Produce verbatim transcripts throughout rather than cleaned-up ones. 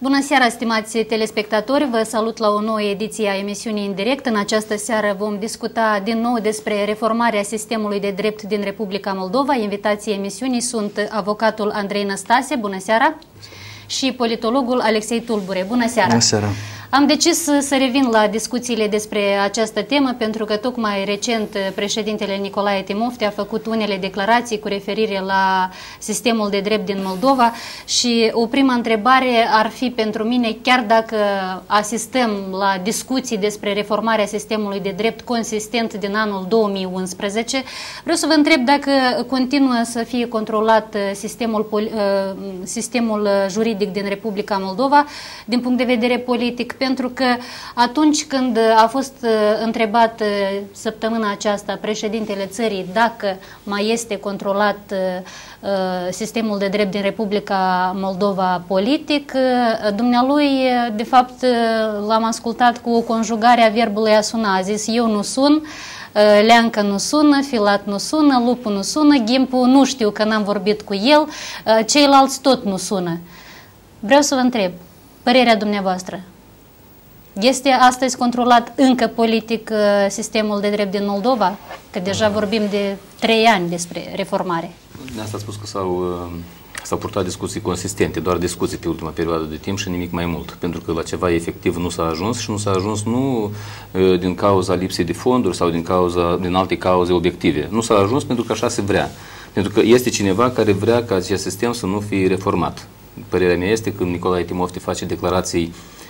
Bună seara, stimați telespectatori! Vă salut la o nouă ediție a emisiunii În Direct. În această seară vom discuta din nou despre reformarea sistemului de drept din Republica Moldova. Invitații emisiunii sunt avocatul Andrei Năstase, bună seara, și politologul Alexei Tulbure. Bună seara! Bună seara! Am decis să revin la discuțiile despre această temă pentru că tocmai recent președintele Nicolae Timofte a făcut unele declarații cu referire la sistemul de drept din Moldova și o primă întrebare ar fi pentru mine, chiar dacă asistăm la discuții despre reformarea sistemului de drept consistent din anul două mii unsprezece, vreau să vă întreb dacă continuă să fie controlat sistemul, sistemul juridic din Republica Moldova din punct de vedere politic, pentru că atunci când a fost întrebat săptămâna aceasta președintele țării dacă mai este controlat sistemul de drept din Republica Moldova politic, dumnealui, de fapt, l-am ascultat cu o conjugare a verbului a suna. A zis: eu nu sun, Leancă nu sună, Filat nu sună, Lupul nu sună, Ghimpul nu știu că n-am vorbit cu el, ceilalți tot nu sună. Vreau să vă întreb, părerea dumneavoastră. Este astăzi controlat încă politic sistemul de drept din Moldova? Că deja vorbim de trei ani despre reformare. De asta a spus că s-au purtat discuții consistente, doar discuții pe ultima perioadă de timp și nimic mai mult. Pentru că la ceva efectiv nu s-a ajuns și nu s-a ajuns nu din cauza lipsei de fonduri sau din, cauza, din alte cauze obiective. Nu s-a ajuns pentru că așa se vrea. Pentru că este cineva care vrea ca acest sistem să nu fie reformat. Părerea mea este că Nicolae Timofte face declarații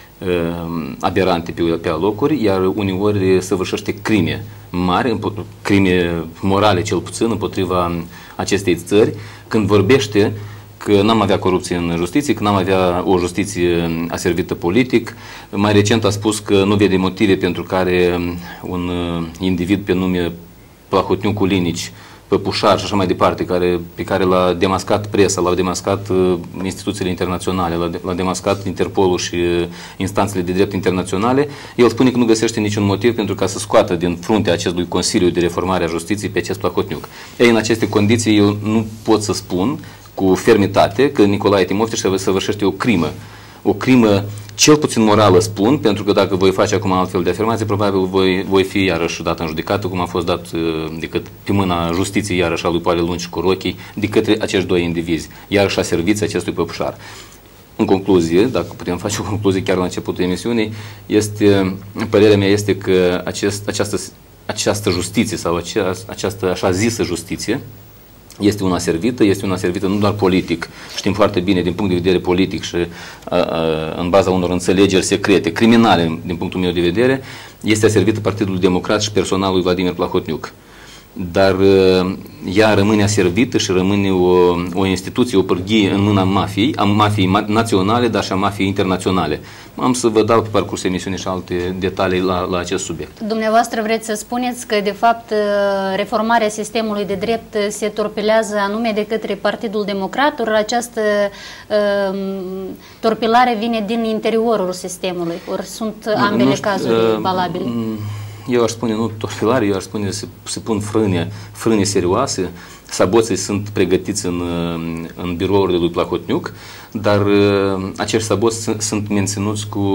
aberante pe, pe alocuri, iar uneori săvârșește crime mari, crime morale cel puțin, împotriva acestei țări, când vorbește că n-am avea corupție în justiție, că n-am avea o justiție aservită politic. Mai recent a spus că nu vede motive pentru care un individ pe nume Plahotniuc Linici, Păpușar și așa mai departe, care, pe care l-a demascat presa, l-au demascat uh, instituțiile internaționale, l-a demascat Interpolul și uh, instanțele de drept internaționale, el spune că nu găsește niciun motiv pentru ca să scoată din fruntea acestui Consiliu de Reformare a Justiției pe acest Plahotniuc. Ei, în aceste condiții, eu nu pot să spun cu fermitate că Nicolae Timofte săvârșește o crimă. O crimă cel puțin morală, spun, pentru că dacă voi face acum altfel de afirmații, probabil voi, voi fi iarăși dat în judecată, cum a fost dat decât pe mâna justiției, iarăși a lui Poale Lungi cu Rochii, de către acești doi indivizi, iarăși a serviți acestui Păpușar. În concluzie, dacă putem face o concluzie chiar la începutul emisiunii, este, părerea mea este că acest, această, această justiție sau această, această așa zisă justiție este una servită, este una servită nu doar politic, știm foarte bine din punct de vedere politic și a, a, în baza unor înțelegeri secrete, criminale din punctul meu de vedere, este servită Partidului Democrat și personalului Vladimir Plahotniuc. Dar ea rămâne aservită și rămâne o, o instituție, o pârghie în mâna mafiei, a mafiei naționale, dar și a mafiei internaționale. Am să vă dau pe parcursul emisiunii și alte detalii la, la acest subiect. Dumneavoastră vreți să spuneți că, de fapt, reformarea sistemului de drept se torpilează anume de către Partidul Democrat, ori această uh, torpilare vine din interiorul sistemului, ori sunt ambele nu, cazuri uh, valabile? Eu aș spune nu torpilare, eu aș spune se, se pun frâne, frâne serioase, saboții sunt pregătiți în, în birourile lui Plahotniuc, dar acești saboți sunt menținuți cu,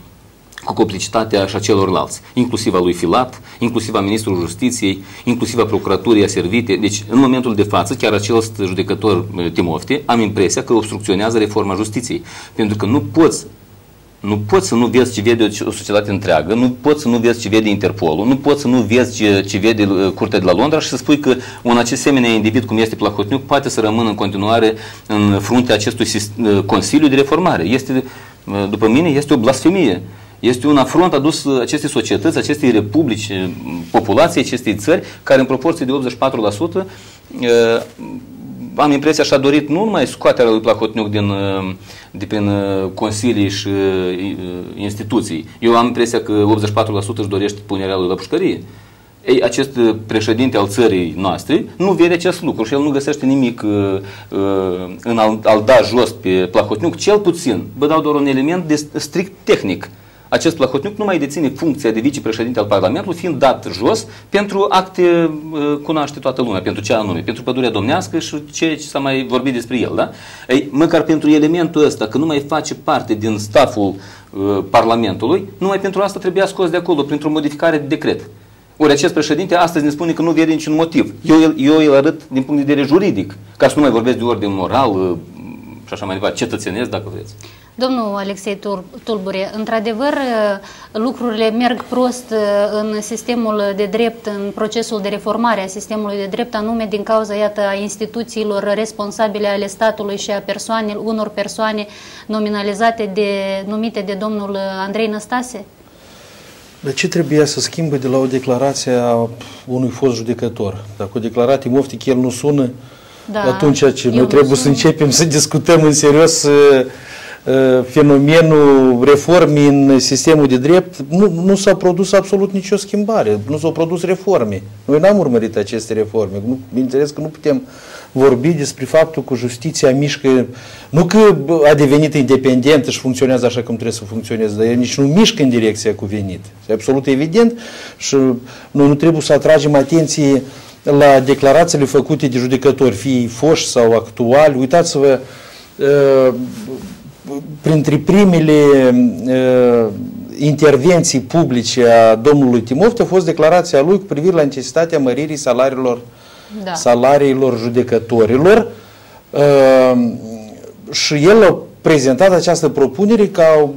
cu complicitatea și a celorlalți, inclusiv a lui Filat, inclusiv a Ministrului Justiției, inclusiv a Procuraturii aservite. Deci, în momentul de față, chiar acel judecător Timofte, am impresia că obstrucționează reforma justiției, pentru că nu poți Nu poți să nu vezi ce vede o societate întreagă, nu poți să nu vezi ce vede Interpolul, nu poți să nu vezi ce, ce vede Curtea de la Londra și să spui că un acest asemenea individ cum este Plahotniuc poate să rămână în continuare în fruntea acestui Consiliu de Reformare. Este, după mine, este o blasfemie. Este un afront adus acestei societăți, acestei republici, populației acestei țări, care în proporție de optzeci și patru la sută am impresia și-a dorit nu numai scoaterea lui Plahotniuc din, de prin consilii și instituții. Eu am impresia că optzeci și patru la sută își dorește punerea lui la pușcărie. Ei, acest președinte al țării noastre nu vede acest lucru și el nu găsește nimic uh, în a-l da jos pe Plahotniuc, cel puțin. Vă dau doar un element de strict tehnic. acest Plahotniuc nu mai deține funcția de vicepreședinte al Parlamentului, fiind dat jos pentru acte, cunoaște toată lumea, pentru ce anume, pentru pădurea domnească și ce s-a mai vorbit despre el. Da? Ei, măcar pentru elementul ăsta, că nu mai face parte din staful uh, Parlamentului, numai pentru asta trebuia scos de acolo, printr-o modificare de decret. Ori acest președinte astăzi ne spune că nu vede niciun motiv. Eu, eu îl arăt din punct de vedere juridic, ca să nu mai vorbesc de ordine moral uh, și așa mai departe, cetățenesc, dacă vreți. Domnul Alexei Tulbure, într-adevăr, lucrurile merg prost în sistemul de drept, în procesul de reformare a sistemului de drept, anume din cauza, iată, a instituțiilor responsabile ale statului și a persoane, unor persoane nominalizate, de, numite de domnul Andrei Năstase? De ce trebuia să schimbe de la o declarație a unui fost judecător? Dacă o declarat Timofte că el nu sună, da, atunci ce noi trebuie să începem să discutăm în serios fenomenul reformei în sistemul de drept. Nu, nu s-a produs absolut nicio schimbare, nu s-au produs reforme. Noi n-am urmărit aceste reforme. Nu, bineînțeles că nu putem vorbi despre faptul că justiția mișcă, nu că a devenit independentă și funcționează așa cum trebuie să funcționeze, dar el nici nu mișcă în direcția cuvenită. E absolut evident și noi nu trebuie să atragem atenție la declarațiile făcute de judecători, fie foști sau actuali. Uitați-vă, uh, printre primele uh, intervenții publice a domnului Timofte a fost declarația lui cu privire la necesitatea măririi salariilor, da. salariilor judecătorilor uh, și el a prezentat această propunere ca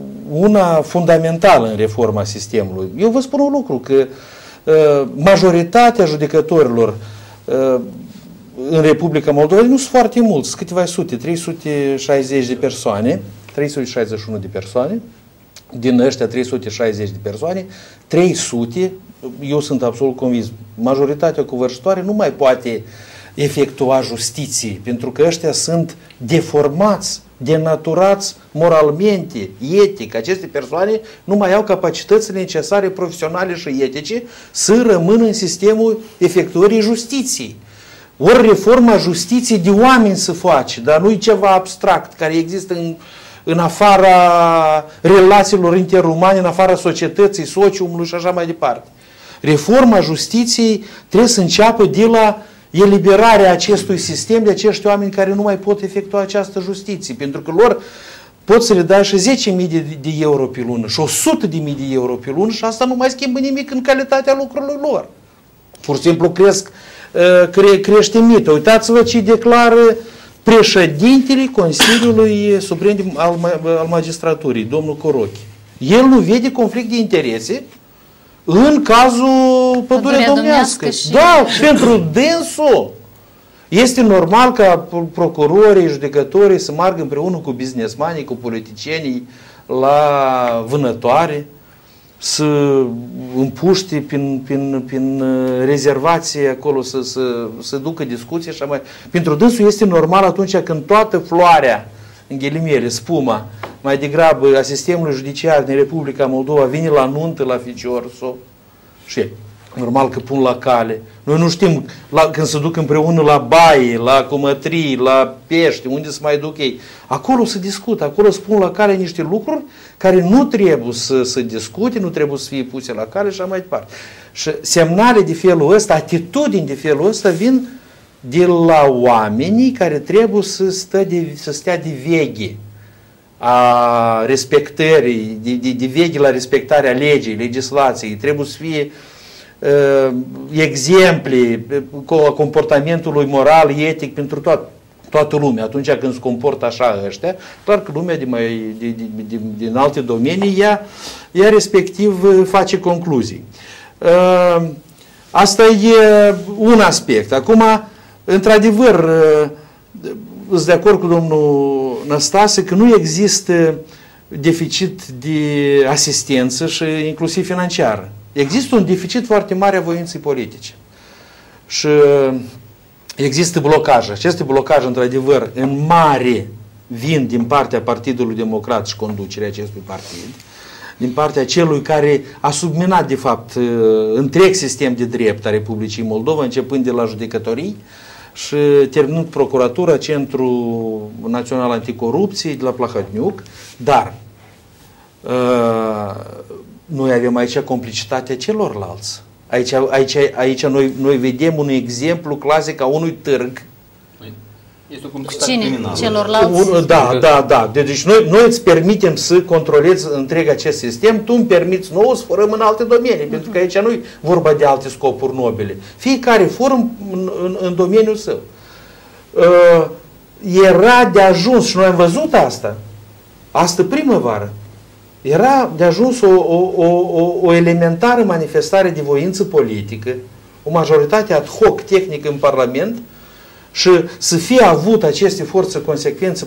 una fundamentală în reforma sistemului. Eu vă spun un lucru, că uh, majoritatea judecătorilor uh, în Republica Moldova nu sunt foarte mulți, sunt câteva sute, trei sute șaizeci de persoane, trei sute șaizeci și unu de persoane, din ăștia trei sute șaizeci de persoane, trei sute, eu sunt absolut convins, majoritatea covârșitoare nu mai poate efectua justiție, pentru că ăștia sunt deformați, denaturați moralmente, etic. Aceste persoane nu mai au capacitățile necesare profesionale și etice să rămână în sistemul efectuării justiției. Ori reforma justiției de oameni se face, dar nu e ceva abstract care există în, în afara relațiilor interumane, în afara societății, sociumului și așa mai departe. Reforma justiției trebuie să înceapă de la eliberarea acestui sistem de acești oameni care nu mai pot efectua această justiție, pentru că lor pot să le dai și zece mii de, de euro pe lună și o sută de mii de euro pe lună și asta nu mai schimbă nimic în calitatea lucrurilor lor. Pur și simplu cresc Cre, crește mită. Uitați-vă ce declară președintele Consiliului Suprem al, al Magistraturii, domnul Corochi. El nu vede conflict de interese în cazul Pădurea Domnească. Și... Da, pentru dânsul este normal ca procurorii, judecătorii să meargă împreună cu businessmanii, cu politicienii la vânătoare, să împuște prin, prin, prin rezervație acolo, să, să, să ducă discuții și mai. Pentru dânsul este normal atunci când toată floarea, în ghilimele, spuma, mai degrabă a sistemului judiciar din Republica Moldova vine la nuntă, la ficiorso și normal că pun la cale. Noi nu știm la, când se duc împreună la baie, la cumătrii, la pește, unde se mai duc ei. Acolo se discută, acolo spun la cale niște lucruri care nu trebuie să se discute, nu trebuie să fie puse la cale și așa mai departe. Și semnale de felul ăsta, atitudini de felul ăsta vin de la oamenii care trebuie să, stă de, să stea de veghe a respectării, de, de, de veghe la respectarea legii, legislației. Trebuie să fie uh, exemple uh, comportamentului moral, etic pentru toată toată lumea. Atunci când se comportă așa ăștia, clar că lumea de mai, de, de, de, din alte domenii, ea, ea respectiv face concluzii. Uh, asta e un aspect. Acum, într-adevăr, uh, sunt de acord cu domnul Năstase că nu există deficit de asistență și inclusiv financiară. Există un deficit foarte mare a voinței politice. Și există blocaje. Aceste blocaje, într-adevăr, în mare vin din partea Partidului Democrat și conducerea acestui partid, din partea celui care a subminat, de fapt, întreg sistem de drept a Republicii Moldova, începând de la judecătorii și terminând Procuratura, Centrul Național Anticorupție, de la Plahotniuc. Dar noi avem aici complicitatea celorlalți. Aici, aici, aici noi, noi vedem un exemplu clasic a unui târg. Este o complicitate Cine? criminală. Celorlalți? Un, da, da, da. Deci noi, noi îți permitem să controlezi întreg acest sistem, tu îmi permiți nouă să furăm în alte domenii, uh-huh. pentru că aici nu e vorba de alte scopuri nobile. Fiecare fură în, în, în domeniul său. Uh, era de ajuns, și noi am văzut asta, asta primăvară, era de ajuns o, o, o, o, o elementară manifestare de voință politică, o majoritate ad hoc tehnică în Parlament, și să fie avut aceste forțe consecvență,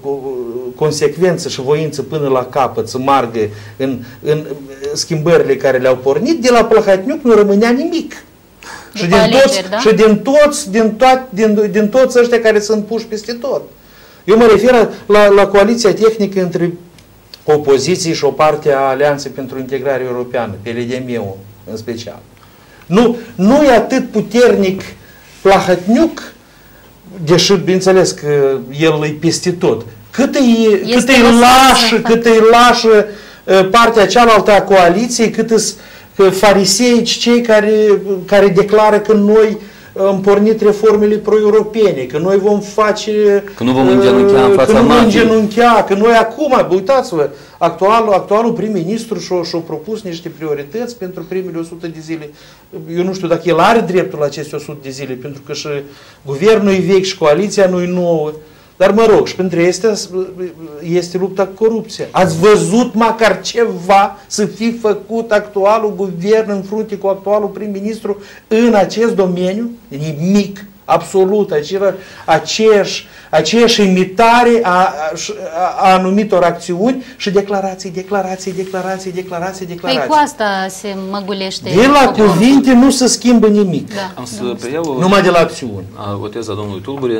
consecvență și voință până la capăt, să margă în, în schimbările care le-au pornit, de la Plăhatniuc nu rămânea nimic. Și din, alegeri, toți, da? și din toți, din, toat, din, din toți ăștia care sunt puși peste tot. Eu mă refer la, la coaliția tehnică între opoziție și o parte a Alianței pentru Integrare Europeană, P L D M-ul în special. Nu, nu e atât puternic Plăhatniuc, deși, bineînțeles, că el e peste tot. Cât e, cât e lașă, cât e lașă partea cealaltă a coaliției, cât îs fariseici cei care, care declară că noi am pornit reformele pro-europene, că noi vom face... Că nu vom îngenunchea în fața Că nu vom mafiei. îngenunchea, că noi acum, uitați-vă, actualul, actualul prim-ministru și-a și-a propus niște priorități pentru primele o sută de zile. Eu nu știu dacă el are dreptul la aceste o sută de zile, pentru că și guvernul e vechi și coaliția nu e nouă. Dar mă rog, și pentru astea este lupta cu corupția. Ați văzut măcar ceva să fi făcut actualul guvern în frunte cu actualul prim-ministru în acest domeniu? Nimic. Absolut. Aceeași, aceeași imitare a, a, a anumitor acțiuni și declarații, declarații, declarații, declarații, declarații. Păi cu asta se măgulește. De la cuvinte nu se schimbă nimic. Da. Am să preiau numai de la acțiuni. O teză a domnului Tulbure.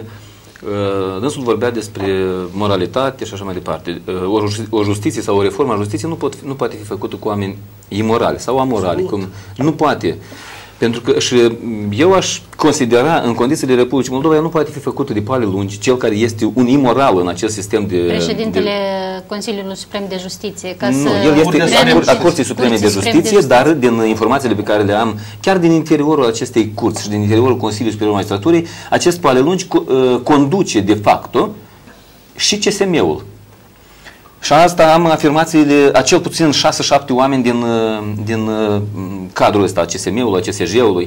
Dânsul vorbea despre moralitate și așa mai departe. O, o justiție sau o reformă a justiției nu, pot, nu poate fi făcută cu oameni imorali sau amorali. Cum, nu poate. Pentru că și eu aș considera, în condițiile Republicii Moldova, nu poate fi făcută de pale lungi cel care este un imoral în acest sistem de... Președintele de... Consiliului Suprem de Justiție. Ca nu, să el este a Curții Supreme de Justiție, dar din informațiile pe care le am, chiar din interiorul acestei curți și din interiorul Consiliului Superior Magistraturii, acest pale lungi conduce de facto și C S M-ul. Și asta am afirmațiile a cel puțin șase șapte oameni din, din cadrul ăsta, a C S M-ului, a C S J-ului.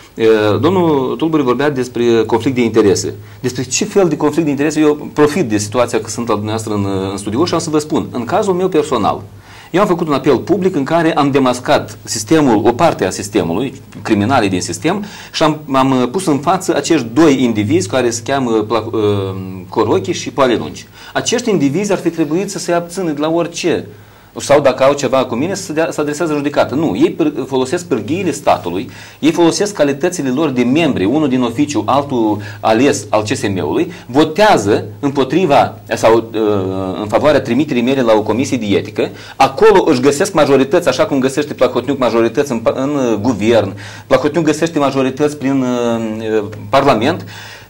Domnul Tulburi vorbea despre conflict de interese. Despre ce fel de conflict de interese, eu profit de situația că sunt la dumneavoastră în, în studio și am să vă spun. În cazul meu personal, eu am făcut un apel public în care am demascat sistemul, o parte a sistemului, criminalii din sistem, și am, am pus în față acești doi indivizi care se cheamă Corochi și Pale Lungi. Acești indivizi ar fi trebuit să se abțină de la orice, sau dacă au ceva cu mine, să, dea, să adresează judecată. Nu, ei folosesc pârghiile statului, ei folosesc calitățile lor de membri, unul din oficiu, altul ales al C S M-ului, votează împotriva sau în favoarea trimiterii mele la o comisie de etică, acolo își găsesc majorități, așa cum găsește Plahotniuc majorități în, în guvern, Plahotniuc găsește majorități prin uh, parlament,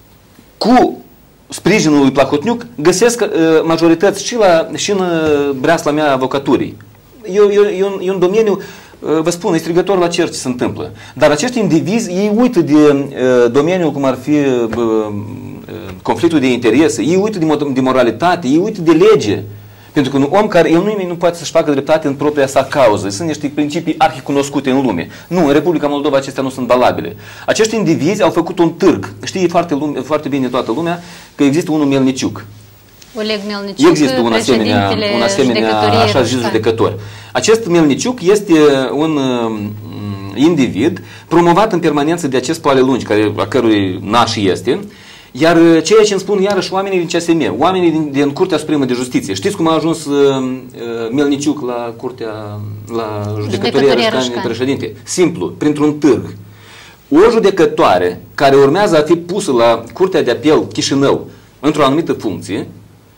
cu sprijinul lui Plahotniuc, găsesc uh, majorități și, la, și în uh, breasla mea avocaturii. E, e, e, un, e un domeniu, uh, vă spun, e strigător la cer ce se întâmplă. Dar acești indivizi, ei uită de uh, domeniul cum ar fi uh, uh, conflictul de interese, ei uită de, de moralitate, ei uită de lege. Pentru că un om care, el nu, nu poate să-și facă dreptate în propria sa cauză. Sunt niște principii arhicunoscute în lume. Nu, în Republica Moldova acestea nu sunt valabile. Acești indivizi au făcut un târg. Știe foarte, lume, foarte bine toată lumea că există unul Melniciuc. Oleg Melniciuc, există un asemenea, un asemenea așa zis judecător. Acest Melniciuc este un uh, individ promovat în permanență de acest Pale Lungi, care, a cărui naș este. Iar ceea ce îmi spun iarăși oamenii din C S M, oamenii din, din Curtea Supremă de Justiție. Știți cum a ajuns uh, Melniciuc la Curtea, la judecătoria Rășcani președinte? Simplu, printr-un târg. O judecătoare care urmează a fi pusă la Curtea de Apel Chișinău într-o anumită funcție,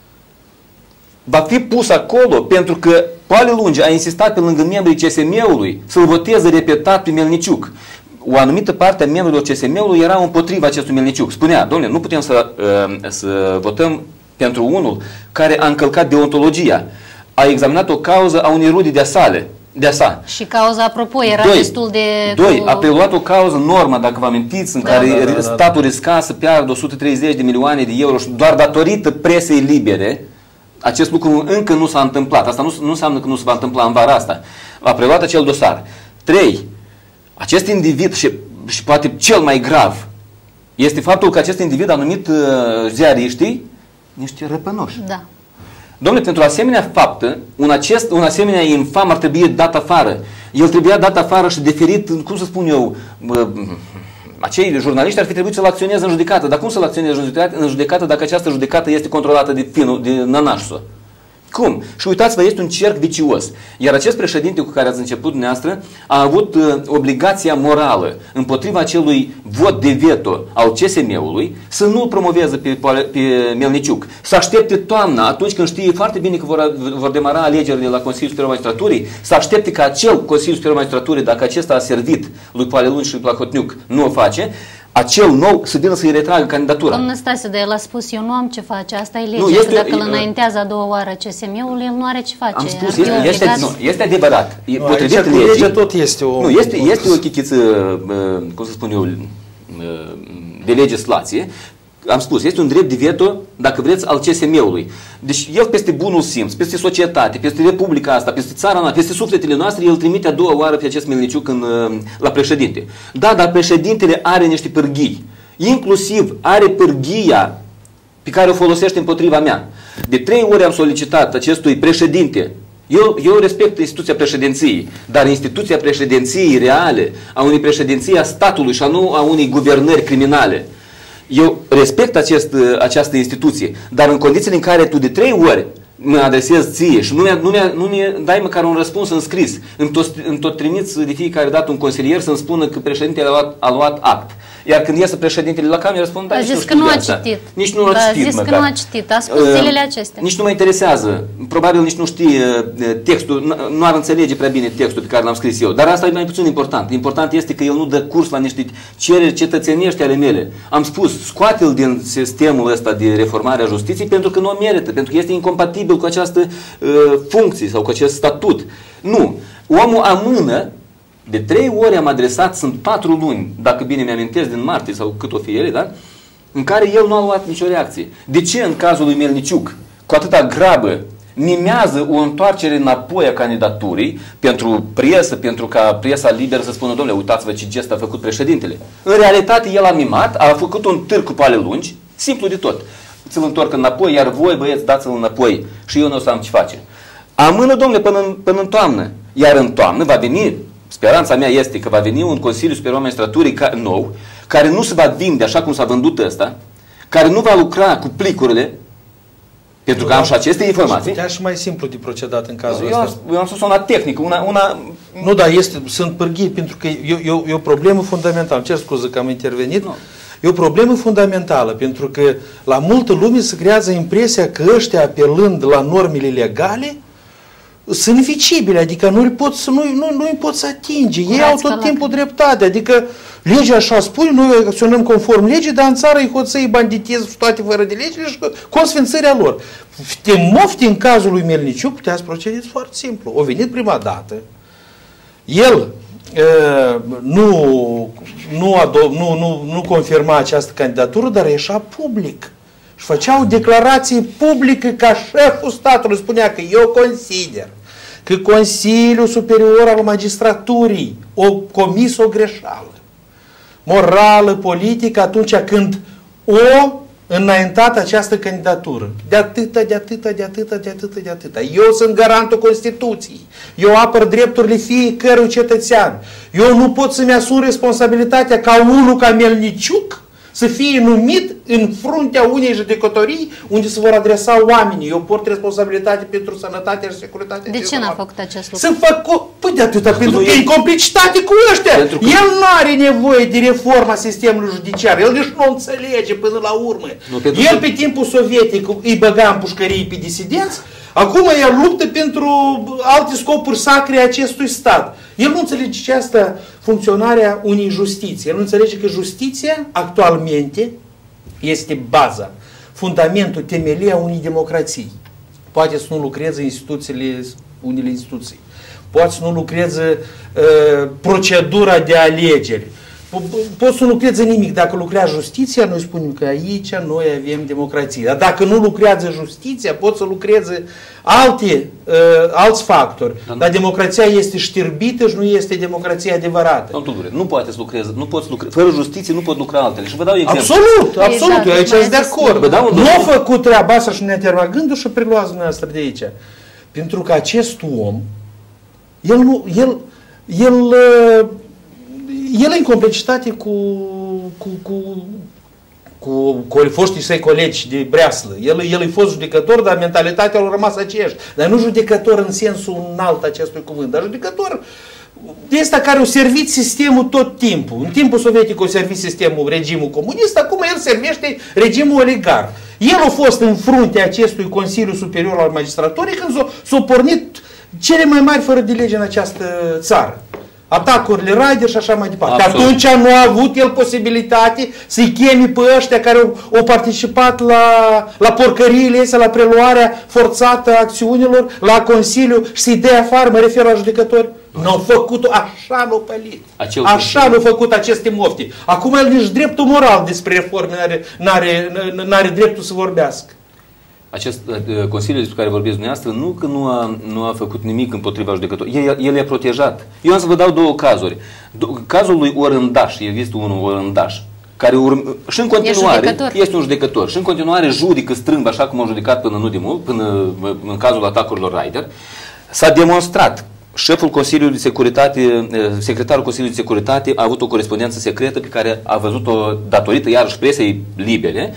va fi pus acolo pentru că Pale Lungi a insistat pe lângă membrii C S M-ului să-l voteze repetat pe Melniciuc. O anumită parte a membrilor C S M-ului era împotriva acestui Melniciuc. Spunea, domnule, nu putem să, să votăm pentru unul care a încălcat deontologia. a examinat o cauză a unei rude de-a sale. De-a sa. Și cauza, apropo, era doi, destul de... Doi, cu... a preluat o cauză normă, dacă vă amintiți, în da, care da, da, da, statul risca să piardă o sută treizeci de milioane de euro și doar datorită presei libere. Acest lucru încă nu s-a întâmplat. Asta nu, nu înseamnă că nu se va întâmpla în vara asta. A preluat acel dosar. Trei, acest individ, și, și poate cel mai grav, este faptul că acest individ a numit uh, ziariștii niște răpănoși. Da. Domnule, pentru asemenea faptă, un, acest, un asemenea infam ar trebui dat afară. El trebuia dat afară și deferit, cum să spun eu, uh, acei jurnaliști ar fi trebuit să-l acționeze în judecată. Dar cum să-l acționeze în judecată, în judecată dacă această judecată este controlată de, finul, de nănașul? Cum? Și uitați-vă, este un cerc vicios. Iar acest președinte cu care ați început dumneavoastră a avut uh, obligația morală împotriva acelui vot de veto al C S M-ului să nu-l promoveze pe, pe Melniciuc. Să aștepte toamna, atunci când știe foarte bine că vor, vor demara alegerile la Consiliul Superior al Magistraturii, să aștepte ca acel Consiliul Superior al Magistraturii, dacă acesta a servit lui Poalelunci și lui Plahotniuc, nu o face, acel nou să vină să-i retragă candidatura. Domnul Stase, dar el a spus, eu nu am ce face, asta e legea. Nu, este, dacă e, îl înaintează a doua oară C S M-ul, el nu are ce face. Am spus, este, este, nu, este adevărat. Nu, potrivit aici, legii, legea tot este o... Nu, este, este o chichiță, cum să spun eu, de legislație. Am spus, este un drept de veto, dacă vreți, al C S M-ului. Deci el peste bunul simț, peste societate, peste Republica asta, peste țara noastră, peste sufletele noastre, el trimite a doua oară pe acest Melniciuc în, la președinte. Da, dar președintele are niște pârghii. Inclusiv are pârghia pe care o folosește împotriva mea. De trei ori am solicitat acestui președinte. Eu, eu respect instituția președinției, dar instituția președinției reale, a unei președinții a statului și a nu a unei guvernări criminale. Eu respect acest, această instituție, dar în condițiile în care tu de trei ori mă adresez ție și nu mi-a, nu mi-a, nu mi-a dai măcar un răspuns în scris, îmi tot, îmi tot trimiți de fiecare dată un consilier să-mi spună că președintele a luat, a luat act. Iar când iese președintele la cameră, spun, da, a nici zis nu că nu a asta. citit. Nici nu a da, citit a zis măcar. că nu a citit, a spus zilele acestea. Nici nu mă interesează. Probabil nici nu știe textul, nu ar înțelege prea bine textul pe care l-am scris eu. Dar asta e mai puțin important. Important este că el nu dă curs la niște cereri cetățenești ale mele. Am spus, scoate-l din sistemul ăsta de reformare a justiției pentru că nu o merită, pentru că este incompatibil cu această uh, funcție sau cu acest statut. Nu. Omul amână. De trei ori am adresat, sunt patru luni, dacă bine mi-amintesc, din martie sau cât o fi ele, da? În care el nu a luat nicio reacție. De ce în cazul lui Melniciuc, cu atâta grabă, mimează o întoarcere înapoi a candidaturii pentru presă, pentru ca presa liberă să spună, domnule, uitați-vă ce gest a făcut președintele. În realitate, el a mimat, a făcut un târg cu pale lungi, simplu de tot. Ți-l întorc înapoi, iar voi, băieți, dați-l înapoi și eu nu o să am ce face. Amână, domnule, până în, până în toamnă. Iar în toamnă va veni, speranța mea este că va veni un Consiliu Superior al Magistraturii nou, care nu se va vinde așa cum s-a vândut ăsta, care nu va lucra cu plicurile, pentru că am și aceste informații. Putea și mai simplu de procedat în cazul eu ăsta. Am, eu am spus una tehnică, una... una... Nu, dar este, sunt pârghii, pentru că e, e, e o problemă fundamentală. Îmi cer scuze că am intervenit. Nu. E o problemă fundamentală, pentru că la multă lume se creează impresia că ăștia, apelând la normele legale, sunt vicibile, adică nu îi pot să, nu, nu, nu îi pot să atinge. Ei au tot timpul dreptate, adică legea așa spune, noi acționăm conform legii, dar în țară îi hoțăi, banditez și toate fără de lege și consfințările lor. Te mofti în cazul lui Melniciuc, puteați procedeți foarte simplu. O venit prima dată, el uh, nu, nu, nu, nu, nu confirma această candidatură, dar ieșea public. Și făcea o declarație publică ca șeful statului, spunea că eu consider că Consiliul Superior al Magistraturii o comis o greșeală morală, politică, atunci când o înaintat această candidatură. De atâta, de atâta, de atâta, de atâta, de atâta. Eu sunt garantul Constituției. Eu apăr drepturile fiecărui cetățean. Eu nu pot să-mi asum responsabilitatea ca unul ca Melniciuc să fie numit în fruntea unei judecătorii unde se vor adresa oamenii. Eu port responsabilitate pentru sănătatea și securitatea. De ce n-a făcut acest lucru? Să fac... Păi de atâta, pentru că e în complicitate cu ăștia. Că... El nu are nevoie de reforma sistemului judiciar. El nici nu înțelege până la urmă. Nu, el pe timpul sovietic îi băga în pușcării pe disidenți. Acum el luptă pentru alte scopuri sacre acestui stat. El nu înțelege ce asta funcționarea unei justiții. El nu înțelege că justiția actualmente este baza, fundamentul, temelia unei democrații. poate să nu lucreze instituțiile, unele instituții, poate să nu lucreze uh, procedura de alegeri, poți să nu lucreze nimic. Dacă lucrează justiția, noi spunem că aici noi avem democrație. Dar dacă nu lucrează justiția, pot să lucreze alte, uh, alți factori. Dar, Dar democrația este știrbită și nu este democrația adevărată. Domnul Tulbure, nu poate să lucreze, nu poți lucra, fără justiție nu pot lucra altele. Și vă dau exemplu. Absolut, absolut, exact, eu aici sunt de acord. Un nu a făcut treaba asta și ne-a terminat gândul și preluați dumneavoastră de aici. Pentru că acest om, el nu, el, el, uh, el în complicitate cu, cu, cu, cu, cu foștii săi colegi de breaslă. El, el e fost judecător, dar mentalitatea a rămas aceeași. Dar nu judecător în sensul înalt acestui cuvânt, dar judecător de ăsta care a servit sistemul tot timpul. În timpul sovietic a servit sistemul, regimul comunist, acum el servește regimul oligar. El a fost în fruntea acestui Consiliu Superior al Magistraturii când s-au pornit cele mai mari fără de lege în această țară. Atacurile Raider și așa mai departe. Absolut. Atunci nu a avut el posibilitate să-i chemi pe ăștia care au, au participat la, la porcăriile astea, la preluarea forțată a acțiunilor, la Consiliu și să-i dea afară, mă refer la judecători. Nu au făcut-o, așa l-au pălit. Acel așa l-au făcut aceste mofti. Acum el nici dreptul moral despre reforme n-are, n-are dreptul să vorbească. Acest uh, Consiliu despre care vorbiți dumneavoastră, nu că nu a, nu a făcut nimic împotriva judecătorilor, el, el i-a protejat. Eu am să vă dau două cazuri. Do cazul lui Orândaș, este unul Orândaș, care urm și în continuare este un judecător și în continuare judică strâmb, așa cum a judecat până nu de mult, până în cazul atacurilor Raider. S-a demonstrat. Șeful Consiliului de Securitate, secretarul Consiliului de Securitate a avut o corespondență secretă pe care a văzut-o datorită, iarăși, presei libere,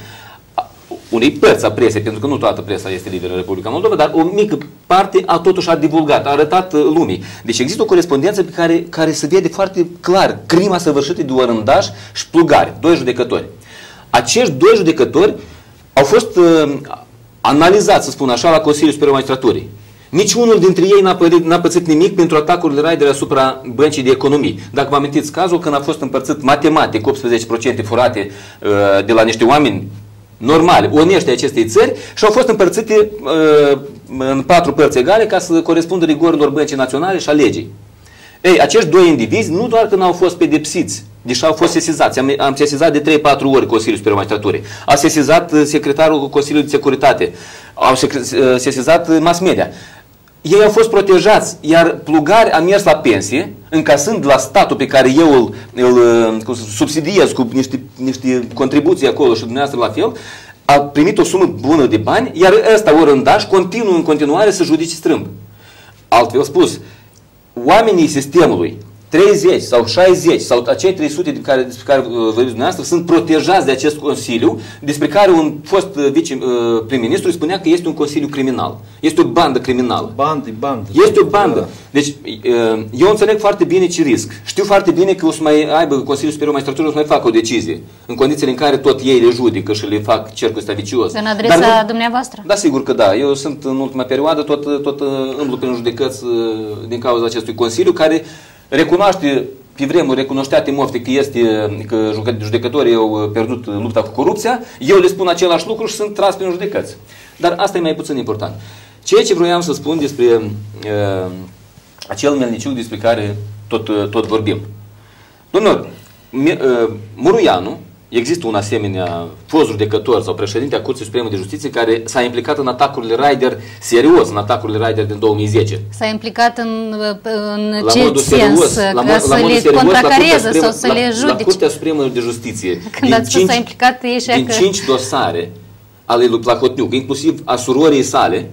unei părți a presei, pentru că nu toată presa este liberă în Republica Moldova, dar o mică parte a totuși a divulgat, a arătat lumii. Deci există o corespondență pe care, care se vede foarte clar crima săvârșită de Orândaș și Plugari, doi judecători. Acești doi judecători au fost uh, analizați, să spun așa, la Consiliul Superior Magistraturii. Niciunul dintre ei n-a pățit nimic pentru atacurile Raider asupra Băncii de Economii. Dacă vă amintiți cazul, când a fost împărțit matematic optsprezece la sută furate uh, de la niște oameni normale, onești acestei țări și au fost împărțite uh, în patru părți egale ca să corespundă rigorilor Băncii Naționale și a legii. Ei, acești doi indivizi nu doar că n-au fost pedepsiți, deși au fost sesizați. Am, am sesizat de trei patru ori Consiliul Superior Magistraturii. A sesizat secretarul Consiliului de Securitate. Au sesizat mass media. Ei au fost protejați, iar Plugari a mers la pensie, încasând la statul pe care eu îl, îl, îl subsidiez cu niște, niște contribuții acolo și dumneavoastră la fel, a primit o sumă bună de bani, iar ăsta, Orândaș, continuă în continuare să judice strâmb. Altfel spus, oamenii sistemului, treizeci sau șaizeci sau acei trei sute de care, despre care vorbiți dumneavoastră sunt protejați de acest Consiliu, despre care un fost vice-prim-ministru spunea că este un Consiliu criminal. Este o bandă criminală. Bandă, bandă. Este o bandă. Deci eu înțeleg foarte bine ce risc. Știu foarte bine că o să mai aibă Consiliul Superior Magistraturii, o să mai facă o decizie, în condițiile în care tot ei le judică și le fac cercul ăsta vicios. În adresa Dar, dumneavoastră? Da, sigur că da. Eu sunt în ultima perioadă tot, tot îmblu prin judecăți din cauza acestui Consiliu, care recunoaște, pe vremuri recunoștea Timofte că, este, că judecătorii au pierdut lupta cu corupția, eu le spun același lucru și sunt tras prin judecăți. Dar asta e mai puțin important. Ceea ce vroiam să spun despre uh, acel melniciuc despre care tot, tot vorbim. Domnul, uh, Muruianu, există un asemenea fost judecător sau președinte a Curții Supreme de Justiție care s-a implicat în atacurile Raider, serios, în atacurile Raider din două mii zece. S-a implicat în, în la ce modul sens? Serios, ca la, să la le serios, contracareze Supremă, sau să la, le judice? La Curtea Supremă de Justiție. Când ați spus s-a implicat, e și din că... cinci dosare ale lui Plahotniuc, inclusiv a surorii sale,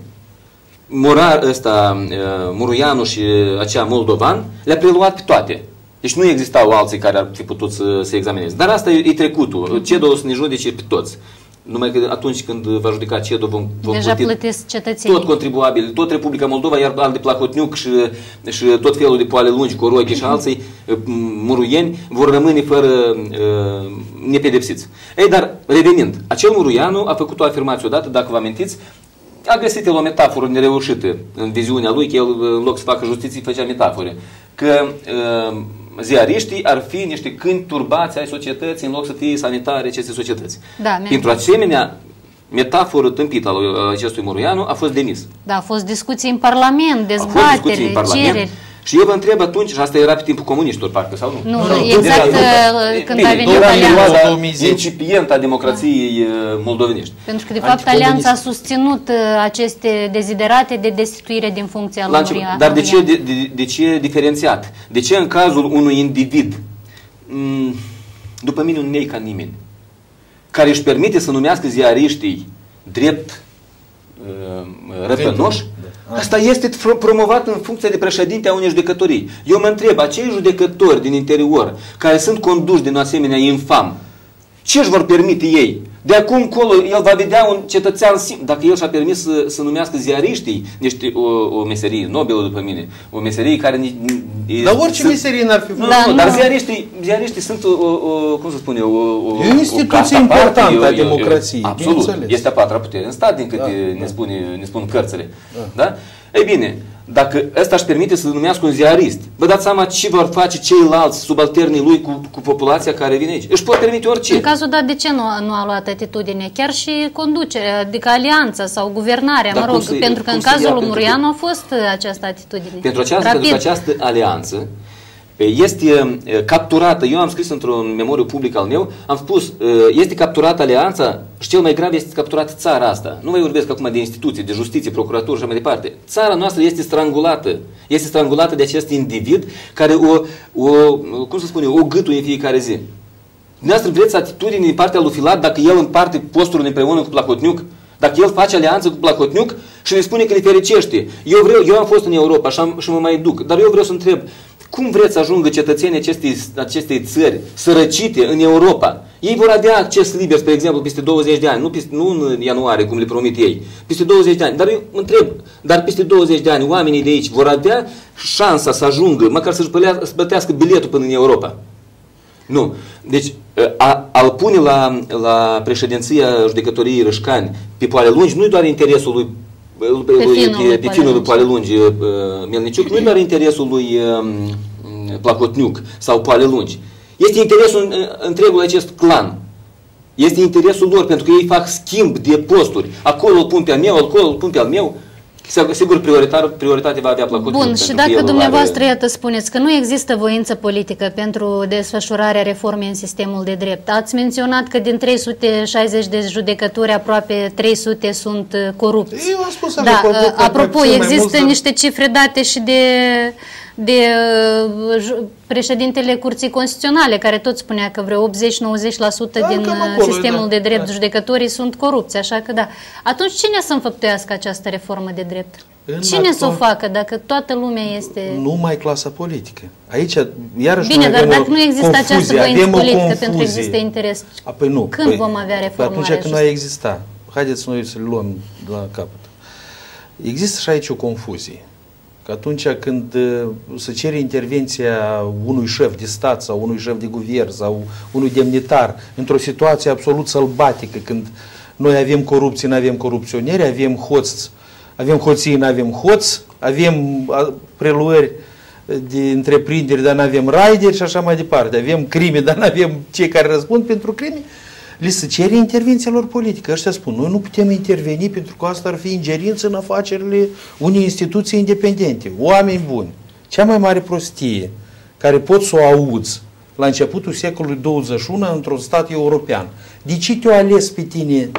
Morar ăsta, Muruianu și acea moldovan, le-a preluat pe toate. Deci nu existau alții care ar fi putut să se examineze. Dar asta e, e trecutul. CEDO o să ne judece pe toți. Numai că atunci când va judeca CEDO vom, vom Deja plăti plătesc cetățenii. tot contribuabil, tot Republica Moldova, iar al de Plahotniuc și, și tot felul de poale lungi, Corochi și alții, muruieni, vor rămâne fără uh, nepedepsiți. Ei, dar revenind, acel Muruianu a făcut o afirmație odată, dacă vă amintiți, a găsit el o metaforă nereușită în viziunea lui, că el, în loc să facă justiție, făcea metafore. Că uh, ziariștii ar fi niște câini turbați ai societății în loc să fie sanitare aceste societăți. Da, Pentru asemenea metaforă tâmpită al acestui Mureanu, a fost demis. Da, a fost discuții în Parlament, dezbateri, cereri. Și eu vă întreb atunci, și asta era pe timpul comuniștilor, parcă, sau nu? Nu, nu exact nu, când a venit Alianța. Incipienta democrației da. moldovenești. Pentru că, de fapt, Alianța a susținut aceste deziderate de destituire din funcția lui Mureanu. Dar de ce, de, de, de ce diferențiat? De ce în cazul unui individ, după mine un nei ca nimeni, care își permite să numească ziariștii drept răpănoși, asta este promovat în funcție de președinte a unei judecătorii. Eu mă întreb, acei judecători din interior, care sunt conduși din asemenea infam, ce își vor permite ei? De acum încolo, el va vedea un cetățean simplu. Dacă el și-a permis să, să numească ziariștii, niște, o, o meserie nobilă după mine, o meserie care... Dar orice sunt, meserie n-ar fi... Nu, da, nu, dar ziariștii, ziariștii sunt, o, o, cum să spune, o, o, e o instituție o importantă a democrației. Absolut. Este a patra putere în stat, din câte da, ne, spune, ne spun cărțile. Da. Da? Ei bine, dacă ăsta își permite să numească un ziarist, vă dați seama ce vor face ceilalți subalternii lui cu, cu populația care vine aici. Își pot permite orice. În cazul dat, de ce nu, nu a luat atitudine? Chiar și conducerea, adică alianța sau guvernarea, dar mă rog, pentru că în cazul lui Mureanu a fost această atitudine. Pentru această, pentru această alianță este capturată, eu am scris într-un memoriu public al meu, am spus, este capturată alianța și cel mai grav este capturată țara asta. Nu vă vorbesc acum de instituții, de justiție, procuratură și așa mai departe. Țara noastră este strangulată. Este strangulată de acest individ care o, o cum să spune, o gâtuie în fiecare zi. Dumneavoastră vreți atitudini din partea lui Filat dacă el împarte posturile împreună cu Plahotniuc? Dacă el face alianță cu Plahotniuc și ne spune că le fericește. Eu vreau, eu am fost în Europa și, am, și mă mai duc, dar eu vreau să întreb, cum vreți să ajungă cetățenii acestei, acestei țări sărăcite în Europa? Ei vor avea acces liber, spre exemplu, peste douăzeci de ani, nu, peste, nu în ianuarie, cum le promit ei, peste douăzeci de ani. Dar eu mă întreb, dar peste douăzeci de ani oamenii de aici vor avea șansa să ajungă, măcar să-și plătească biletul până în Europa? Nu. Deci, a, a-l pune la, la președinția judecătoriei Râșcani pe poale lungi nu-i doar interesul lui pe, pe, pe finul lui poale lungi Melniciuc, nu-i doar interesul lui Plahotniuc sau poale lungi. Este interesul întregul acest clan. Este interesul lor, pentru că ei fac schimb de posturi. Acolo îl pun pe al meu, acolo îl pun pe al meu. Sigur, prioritate va avea Plahotniuc. Bun, și dacă dumneavoastră, iată, spuneți că nu există voință politică pentru desfășurarea reformei în sistemul de drept. Ați menționat că din trei sute șaizeci de judecători, aproape trei sute sunt corupți. Eu am spus așa, da, că apropo, există niște cifre date și de... de uh, președintele Curții Constituționale, care tot spunea că vreo optzeci la nouăzeci la sută din acolo, sistemul da, de drept, da. judecătorii sunt corupți, așa că da. Atunci cine să înfăptuiască această reformă de drept? În cine să o facă dacă toată lumea este... Numai clasa politică. Aici, iarăși Bine, dar dacă nu există confuzie, această voință politică pentru că există interes, A, păi nu, când păi, vom avea reformarea? Atunci când nu a exista. Haideți noi să le luăm de la capăt. Există și aici o confuzie. Că atunci când se cere intervenția unui șef de stat sau unui șef de guvern sau unui demnitar într-o situație absolut sălbatică, când noi avem corupție, nu avem corupționeri, avem hoți, avem hoții, nu avem hoți, avem preluări de întreprinderi, dar nu avem raideri și așa mai departe, avem crime, dar nu avem cei care răspund pentru crime, li se cere intervenția lor politică. Ăștia spun, noi nu putem interveni pentru că asta ar fi ingerință în afacerile unei instituții independente. Oameni buni. Cea mai mare prostie care pot să o auzi la începutul secolului douăzeci și unu într-un stat european. De ce te-o ales pe tine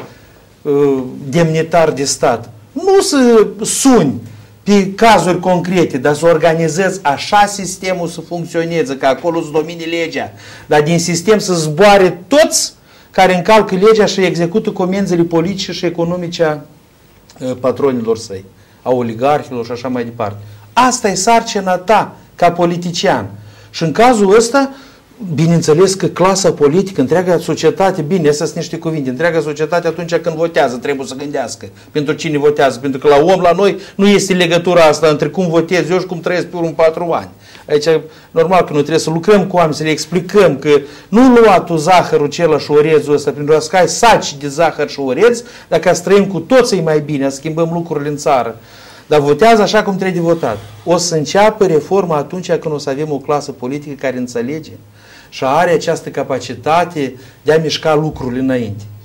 demnitar de stat? Nu să suni pe cazuri concrete, dar să organizezi așa sistemul să funcționeze, că acolo să domine legea, dar din sistem să zboare toți care încalcă legea și execută comenzile politice și economice a patronilor săi, a oligarhilor și așa mai departe. Asta e sarcina ta ca politician. Și în cazul ăsta, bineînțeles că clasa politică, întreaga societate, bine, astea sunt niște cuvinte, întreaga societate atunci când votează trebuie să gândească pentru cine votează, pentru că la om, la noi, nu este legătura asta între cum votez eu și cum trăiesc pe urmă patru ani. Aici, normal că noi trebuie să lucrăm cu oameni, să le explicăm că nu lua tu zahărul acela și orezul ăsta, pentru că ai saci de zahăr și orez, dacă să trăim cu toții mai bine, să schimbăm lucrurile în țară. Dar votează așa cum trebuie de votat. O să înceapă reforma atunci când o să avem o clasă politică care înțelege și are această capacitate de a mișca lucrurile înainte.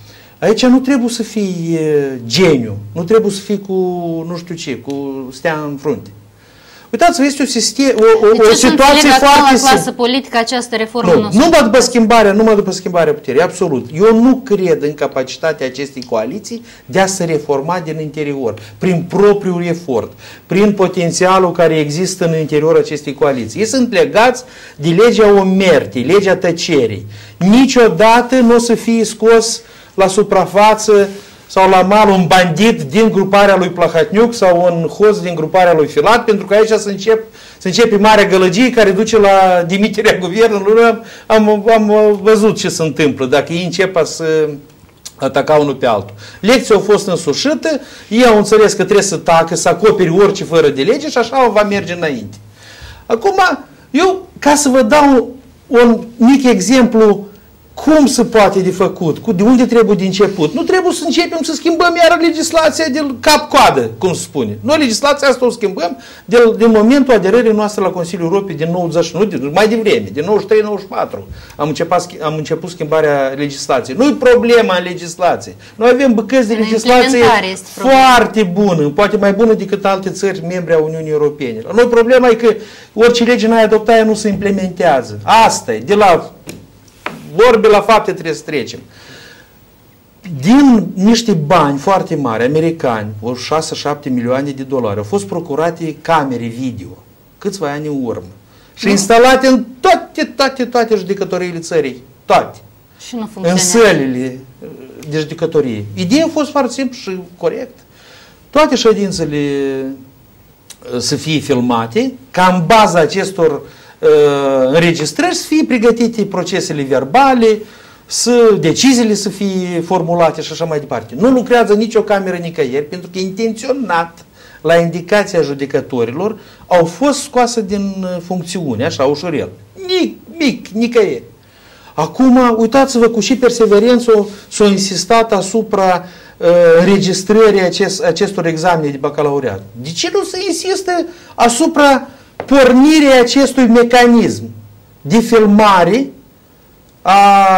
Aici nu trebuie să fii geniu, nu trebuie să fii cu nu știu ce, cu stea în frunte. Uitați-vă, este o, sistem, o, o, o situație foarte simplă. Clasă politică această reformă nu, nu numai după schimbarea, numai după schimbarea puterii, absolut. Eu nu cred în capacitatea acestei coaliții de a se reforma din interior, prin propriul efort, prin potențialul care există în interiorul acestei coaliții. Ei sunt legați de legea omertii, legea tăcerii. Niciodată nu o să fie scos la suprafață sau la mal un bandit din gruparea lui Plahatniuc sau un host din gruparea lui Filat, pentru că aici să, încep, să începe marea gălăgie care duce la dimiterea guvernului. Am, am văzut ce se întâmplă dacă ei încep să ataca unul pe altul. Lecția a fost însușită, ei au înțeles că trebuie să tacă, să acoperi orice fără de lege și așa va merge înainte. Acum, eu, ca să vă dau un mic exemplu cum se poate de făcut, de unde trebuie de început. Nu trebuie să începem să schimbăm iară legislația de cap-coadă, cum se spune. Noi legislația asta o schimbăm de, din momentul aderării noastre la Consiliul Europei din nouăzeci și nouă, mai devreme, din nouăzeci și trei nouăzeci și patru. Am început, am început schimbarea legislației. Nu-i problema în legislație. Noi avem bucăți de legislație foarte bună, poate mai bună decât alte țări membre a Uniunii Europene. Noi problema e că orice lege n-ai adoptat, ea nu se implementează. Asta e, de la vorbe la fapte trebuie să trecem. Din niște bani foarte mari, americani, o șase șapte milioane de dolari, au fost procurate camere video, câțiva ani în urmă. Și instalate în toate, toate, toate judecătoriile țării. Toate. Și nu în sălile de judecătorie. Ideea a fost foarte simplu și corect. Toate ședințele să fie filmate, ca în baza acestor înregistrări să fie pregătite procesele verbale, să, deciziile să fie formulate și așa mai departe. Nu lucrează nicio cameră nicăieri, pentru că intenționat, la indicația judecătorilor, au fost scoase din funcțiune, așa, ușurel. Nic, mic, nicăieri. Acum, uitați-vă cu și perseverență s-a insistat asupra uh, înregistrării acest, acestor examene de bacalaureat. De ce nu se insistă asupra pornirea acestui mecanism de filmare a,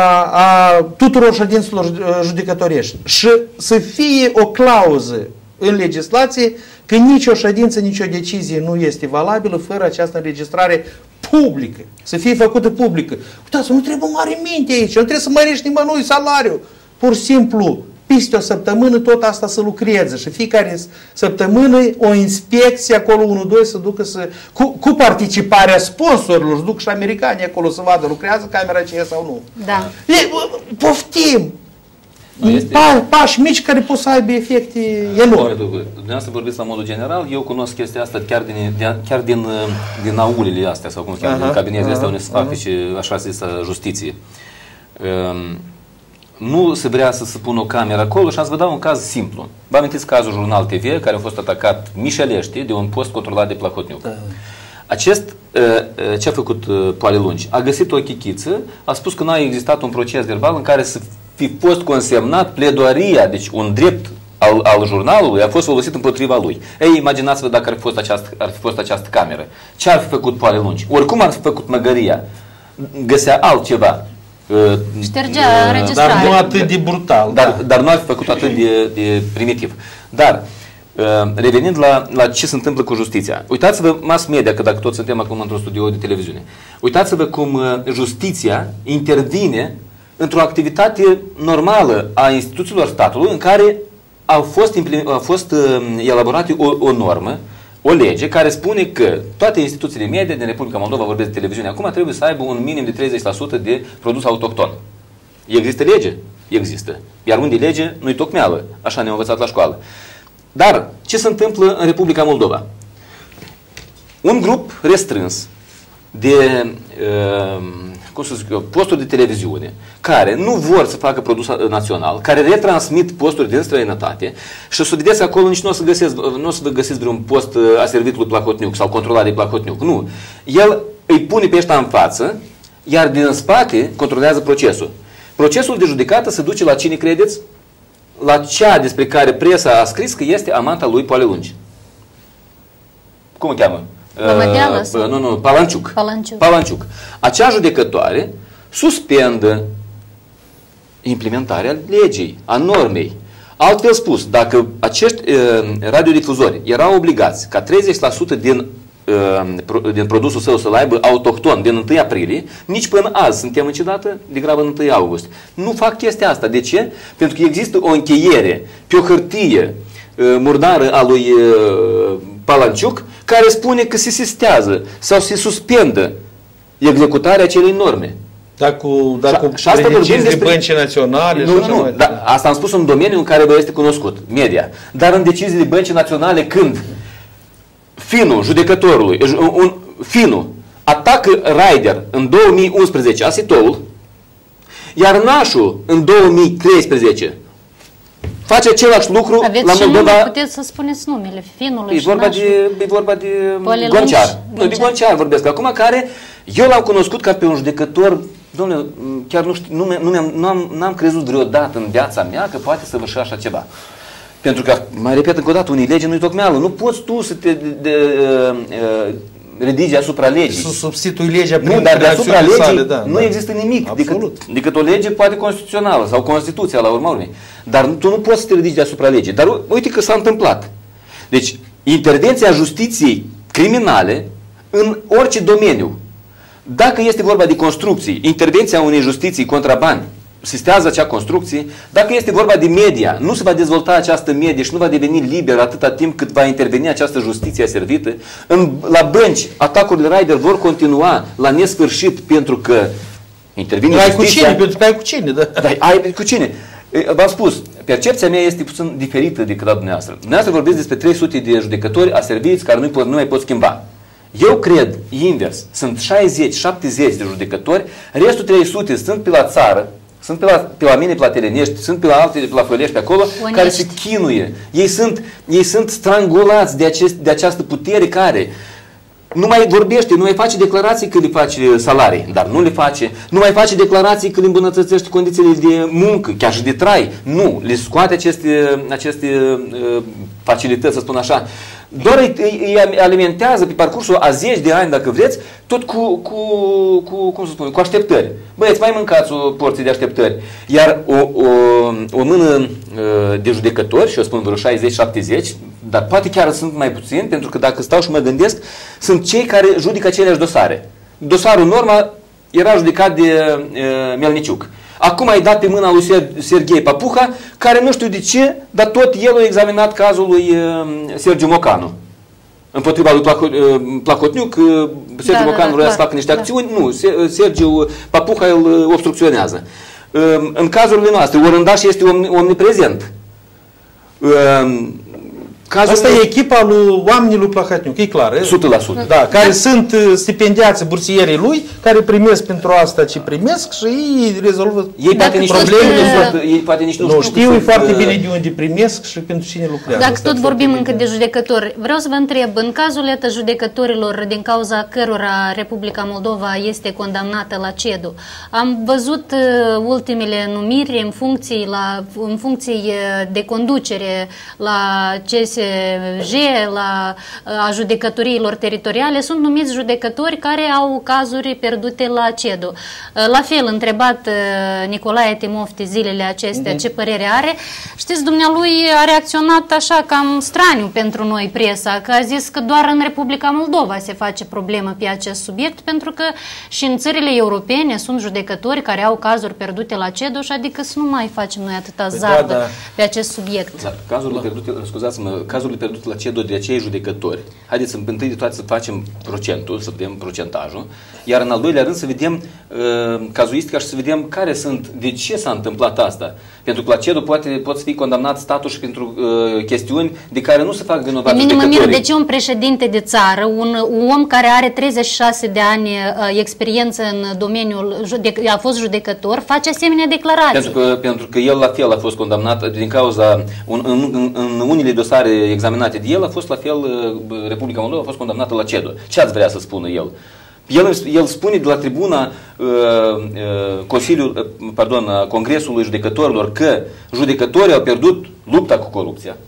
a tuturor ședințelor judecătorești și să fie o clauză în legislație că nicio ședință, nicio decizie nu este valabilă fără această înregistrare publică, să fie făcută publică. Uitați, nu trebuie mare minte aici, nu trebuie să mărești nimănui salariul, pur și simplu peste o săptămână tot asta să lucreze și fiecare săptămână o inspecție acolo unu doi să ducă să, cu, cu participarea sponsorilor, să duc și americanii acolo să vadă lucrează camera aceea sau nu. Da. E, poftim! Este... Pa, pași mici care pot să aibă efecte enorme. Dumneavoastră vorbiți la modul general, eu cunosc chestia asta chiar din, chiar din, din aulile astea sau cum se cheamă, din cabinetele astea unde se fac și așa zisă justiție. Um, Nu se vrea să se pună o cameră acolo și ați vă dau un caz simplu. Vă amintiți cazul Jurnal T V, care a fost atacat mișelește de un post controlat de Plahotniuc. Da. Acest, ce a făcut Poale Lungi? A găsit o chichiță, a spus că nu a existat un proces verbal în care să fi fost consemnat pledoaria, deci un drept al, al jurnalului a fost folosit împotriva lui. Ei, imaginați-vă dacă ar fi fost această, ar fi fost această cameră. Ce ar fi făcut Poale Lungi? Oricum ar fi făcut măgăria. Găsea altceva. Ștergea înregistrarea. Dar nu atât de brutal. Dar, da. dar nu ar fi făcut atât de, de primitiv. Dar, revenind la, la ce se întâmplă cu justiția. Uitați-vă mass media, că dacă toți suntem acum într-un studio de televiziune. Uitați-vă cum justiția intervine într-o activitate normală a instituțiilor statului în care a fost, a fost elaborată o, o normă, o lege care spune că toate instituțiile media din Republica Moldova, vorbesc de televiziune acum, trebuie să aibă un minim de treizeci la sută de produs autohton. Există lege? Există. Iar unde e lege, nu-i tocmeală. Așa ne-au învățat la școală. Dar, ce se întâmplă în Republica Moldova? Un grup restrâns de uh, cum să zic eu, posturi de televiziune care nu vor să facă produs național, care retransmit posturi din străinătate și să vedeți acolo nici nu o să găsiți, nu o să vă găsiți vreun post aservit lui Plahotniuc sau controlat de Plahotniuc. Nu. El îi pune pe ăștia în față, iar din spate controlează procesul. Procesul de judecată se duce la cine credeți? La cea despre care presa a scris că este amanta lui Poale Lungi. Cum o cheamă? Uh, nu, nu, Palanciuc. Palanciuc. Palanciuc. Acea judecătoare suspendă implementarea legii, a normei. Altfel spus, dacă acești uh, radiodifuzori erau obligați ca treizeci la sută din, uh, din produsul său să-l aibă autohton din întâi aprilie, nici până azi, suntem în ce dată? Degrabă în întâi august. Nu fac chestia asta. De ce? Pentru că există o încheiere pe o hârtie uh, murdară a lui uh, Palanciuc, care spune că se sistează sau se suspendă executarea acelei norme. Dar cu, dar cu și asta vorbim despre băncii naționale. Nu, nu, nu. Da, asta am spus în domeniul în care vă este cunoscut, media. Dar în deciziile băncii naționale, când finul judecătorului, un, finul atacă Raider în două mii unsprezece, Asitoul, iar Nașul în două mii treisprezece face același lucru. Aveți la și Moldova. nume, puteți să spuneți numele finului e și vorba Nașul. de, e vorba de Păle Gonciar. Lungi, Nu, de Gonciar vorbesc acum, care eu l-am cunoscut ca pe un judecător. Dom'le, chiar nu știu, nu, nu, nu am, n-am crezut vreodată în viața mea că poate să vășa așa ceva. Pentru că, mai repet încă o dată, unii lege nu-i tocmeală. Nu poți tu să te de, de, uh, redigi asupra legii. Să substitui legea prin nu, dar deasupra legii sale, da, nu da. există nimic Absolut. decât, decât o lege poate constituțională sau Constituția la urma urmei. Dar tu nu poți să te ridici deasupra legii. Dar uite că s-a întâmplat. Deci, intervenția justiției criminale în orice domeniu. Dacă este vorba de construcții, intervenția unei justiții contra bani sistează acea construcție. Dacă este vorba de media, nu se va dezvolta această medie și nu va deveni liberă atâta timp cât va interveni această justiție aservită. În, la bănci, atacurile Raider vor continua la nesfârșit pentru că intervine ai justiția. cu cine, pentru că ai cu cine, da. Dar ai cu cine? V-am spus, percepția mea este puțin diferită decât a dumneavoastră. Dumneavoastră vorbiți despre trei sute de judecători aserviți care nu, nu mai pot schimba. Eu cred invers. Sunt șaizeci șaptezeci de judecători, restul trei sute sunt pe la țară, sunt pe la, pe la mine, pe la Telenești, sunt pe la alte, pe la Fălești, pe acolo, Onești. care se chinuie. Ei sunt, ei sunt strangulați de, acest, de această putere care nu mai vorbește, nu mai face declarații că le face salarii, dar nu le face. Nu mai face declarații că le îmbunătățește condițiile de muncă, chiar și de trai. Nu, le scoate aceste, aceste uh, facilități, să spun așa. Doar îi, îi alimentează pe parcursul a zeci de ani, dacă vreți, tot cu, cu, cu, cum să spun, cu așteptări. Băieți, mai mâncați o porție de așteptări. Iar o, o, o mână uh, de judecători, și eu spun vreo șaizeci șaptezeci, dar poate chiar sunt mai puțini, pentru că dacă stau și mă gândesc, sunt cei care judică aceleași dosare. Dosarul Norma era judecat de uh, Melniciuc. Acum ai dat pe mâna lui Serghei Papuha, care nu știu de ce, dar tot el a examinat cazul lui uh, Sergiu Mocanu. Împotriva lui Placotniuc, uh, Sergiu da, Mocanu da, vrea da, să facă niște da. acțiuni, nu, Sergiu Papuha îl obstrucționează. Uh, în cazurile noastre, Orândaș este omniprezent. Uh, Cazul Asta e echipa lui oamenii lui Plahotniuc, e clar. o sută la sută. Da, care da. sunt stipendiați bursierii lui, care primesc pentru asta ce primesc și ei rezolvă ei poate nici problemele. Ei poate nici nu, nu știu, știu foarte bine de unde primesc și pentru cine lucrează. Dacă tot vorbim încă de judecători, vreau să vă întreb, în cazul iată judecătorilor din cauza cărora Republica Moldova este condamnată la CEDU, am văzut uh, ultimele numiri în funcții, la, în funcții de conducere la C S G, la a judecătoriilor teritoriale, sunt numiți judecători care au cazuri pierdute la CEDU. La fel, întrebat Nicolae Timofte zilele acestea uh-huh. ce părere are, știți, dumnealui a reacționat așa cam straniu pentru noi presa, că a zis că doar în Republica Moldova se face problemă pe acest subiect, pentru că și în țările europene sunt judecători care au cazuri pierdute la CEDU și adică să nu mai facem noi atâta zardă da, da. pe acest subiect. Da, cazurile pierdute, scuzați-mă, cazurile pierdute la CEDU de acei judecători, haideți să întâi de toate să facem procentul, să vedem procentajul, iar în al doilea rând să vedem uh, cazuistica și să vedem care sunt, de ce s-a întâmplat asta. Pentru că la CEDU poate, poți fi condamnat statul și pentru uh, chestiuni de care nu se fac vinovați judecătorii. Miră, de ce un președinte de țară, un, un om care are treizeci și șase de ani uh, experiență în domeniul, judec, a fost judecător, face asemenea declarații? Pentru că, pentru că el la fel a fost condamnat din cauza, un, în, în, în unele dosare examinate de el, a fost la fel, Republica Moldova a fost condamnată la CEDU. Ce ați vrea să spună el? El, el spune de la tribuna uh, uh, Consiliul, uh, pardon, uh, Congresului Judecătorilor că judecătorii au pierdut lupta cu corupția.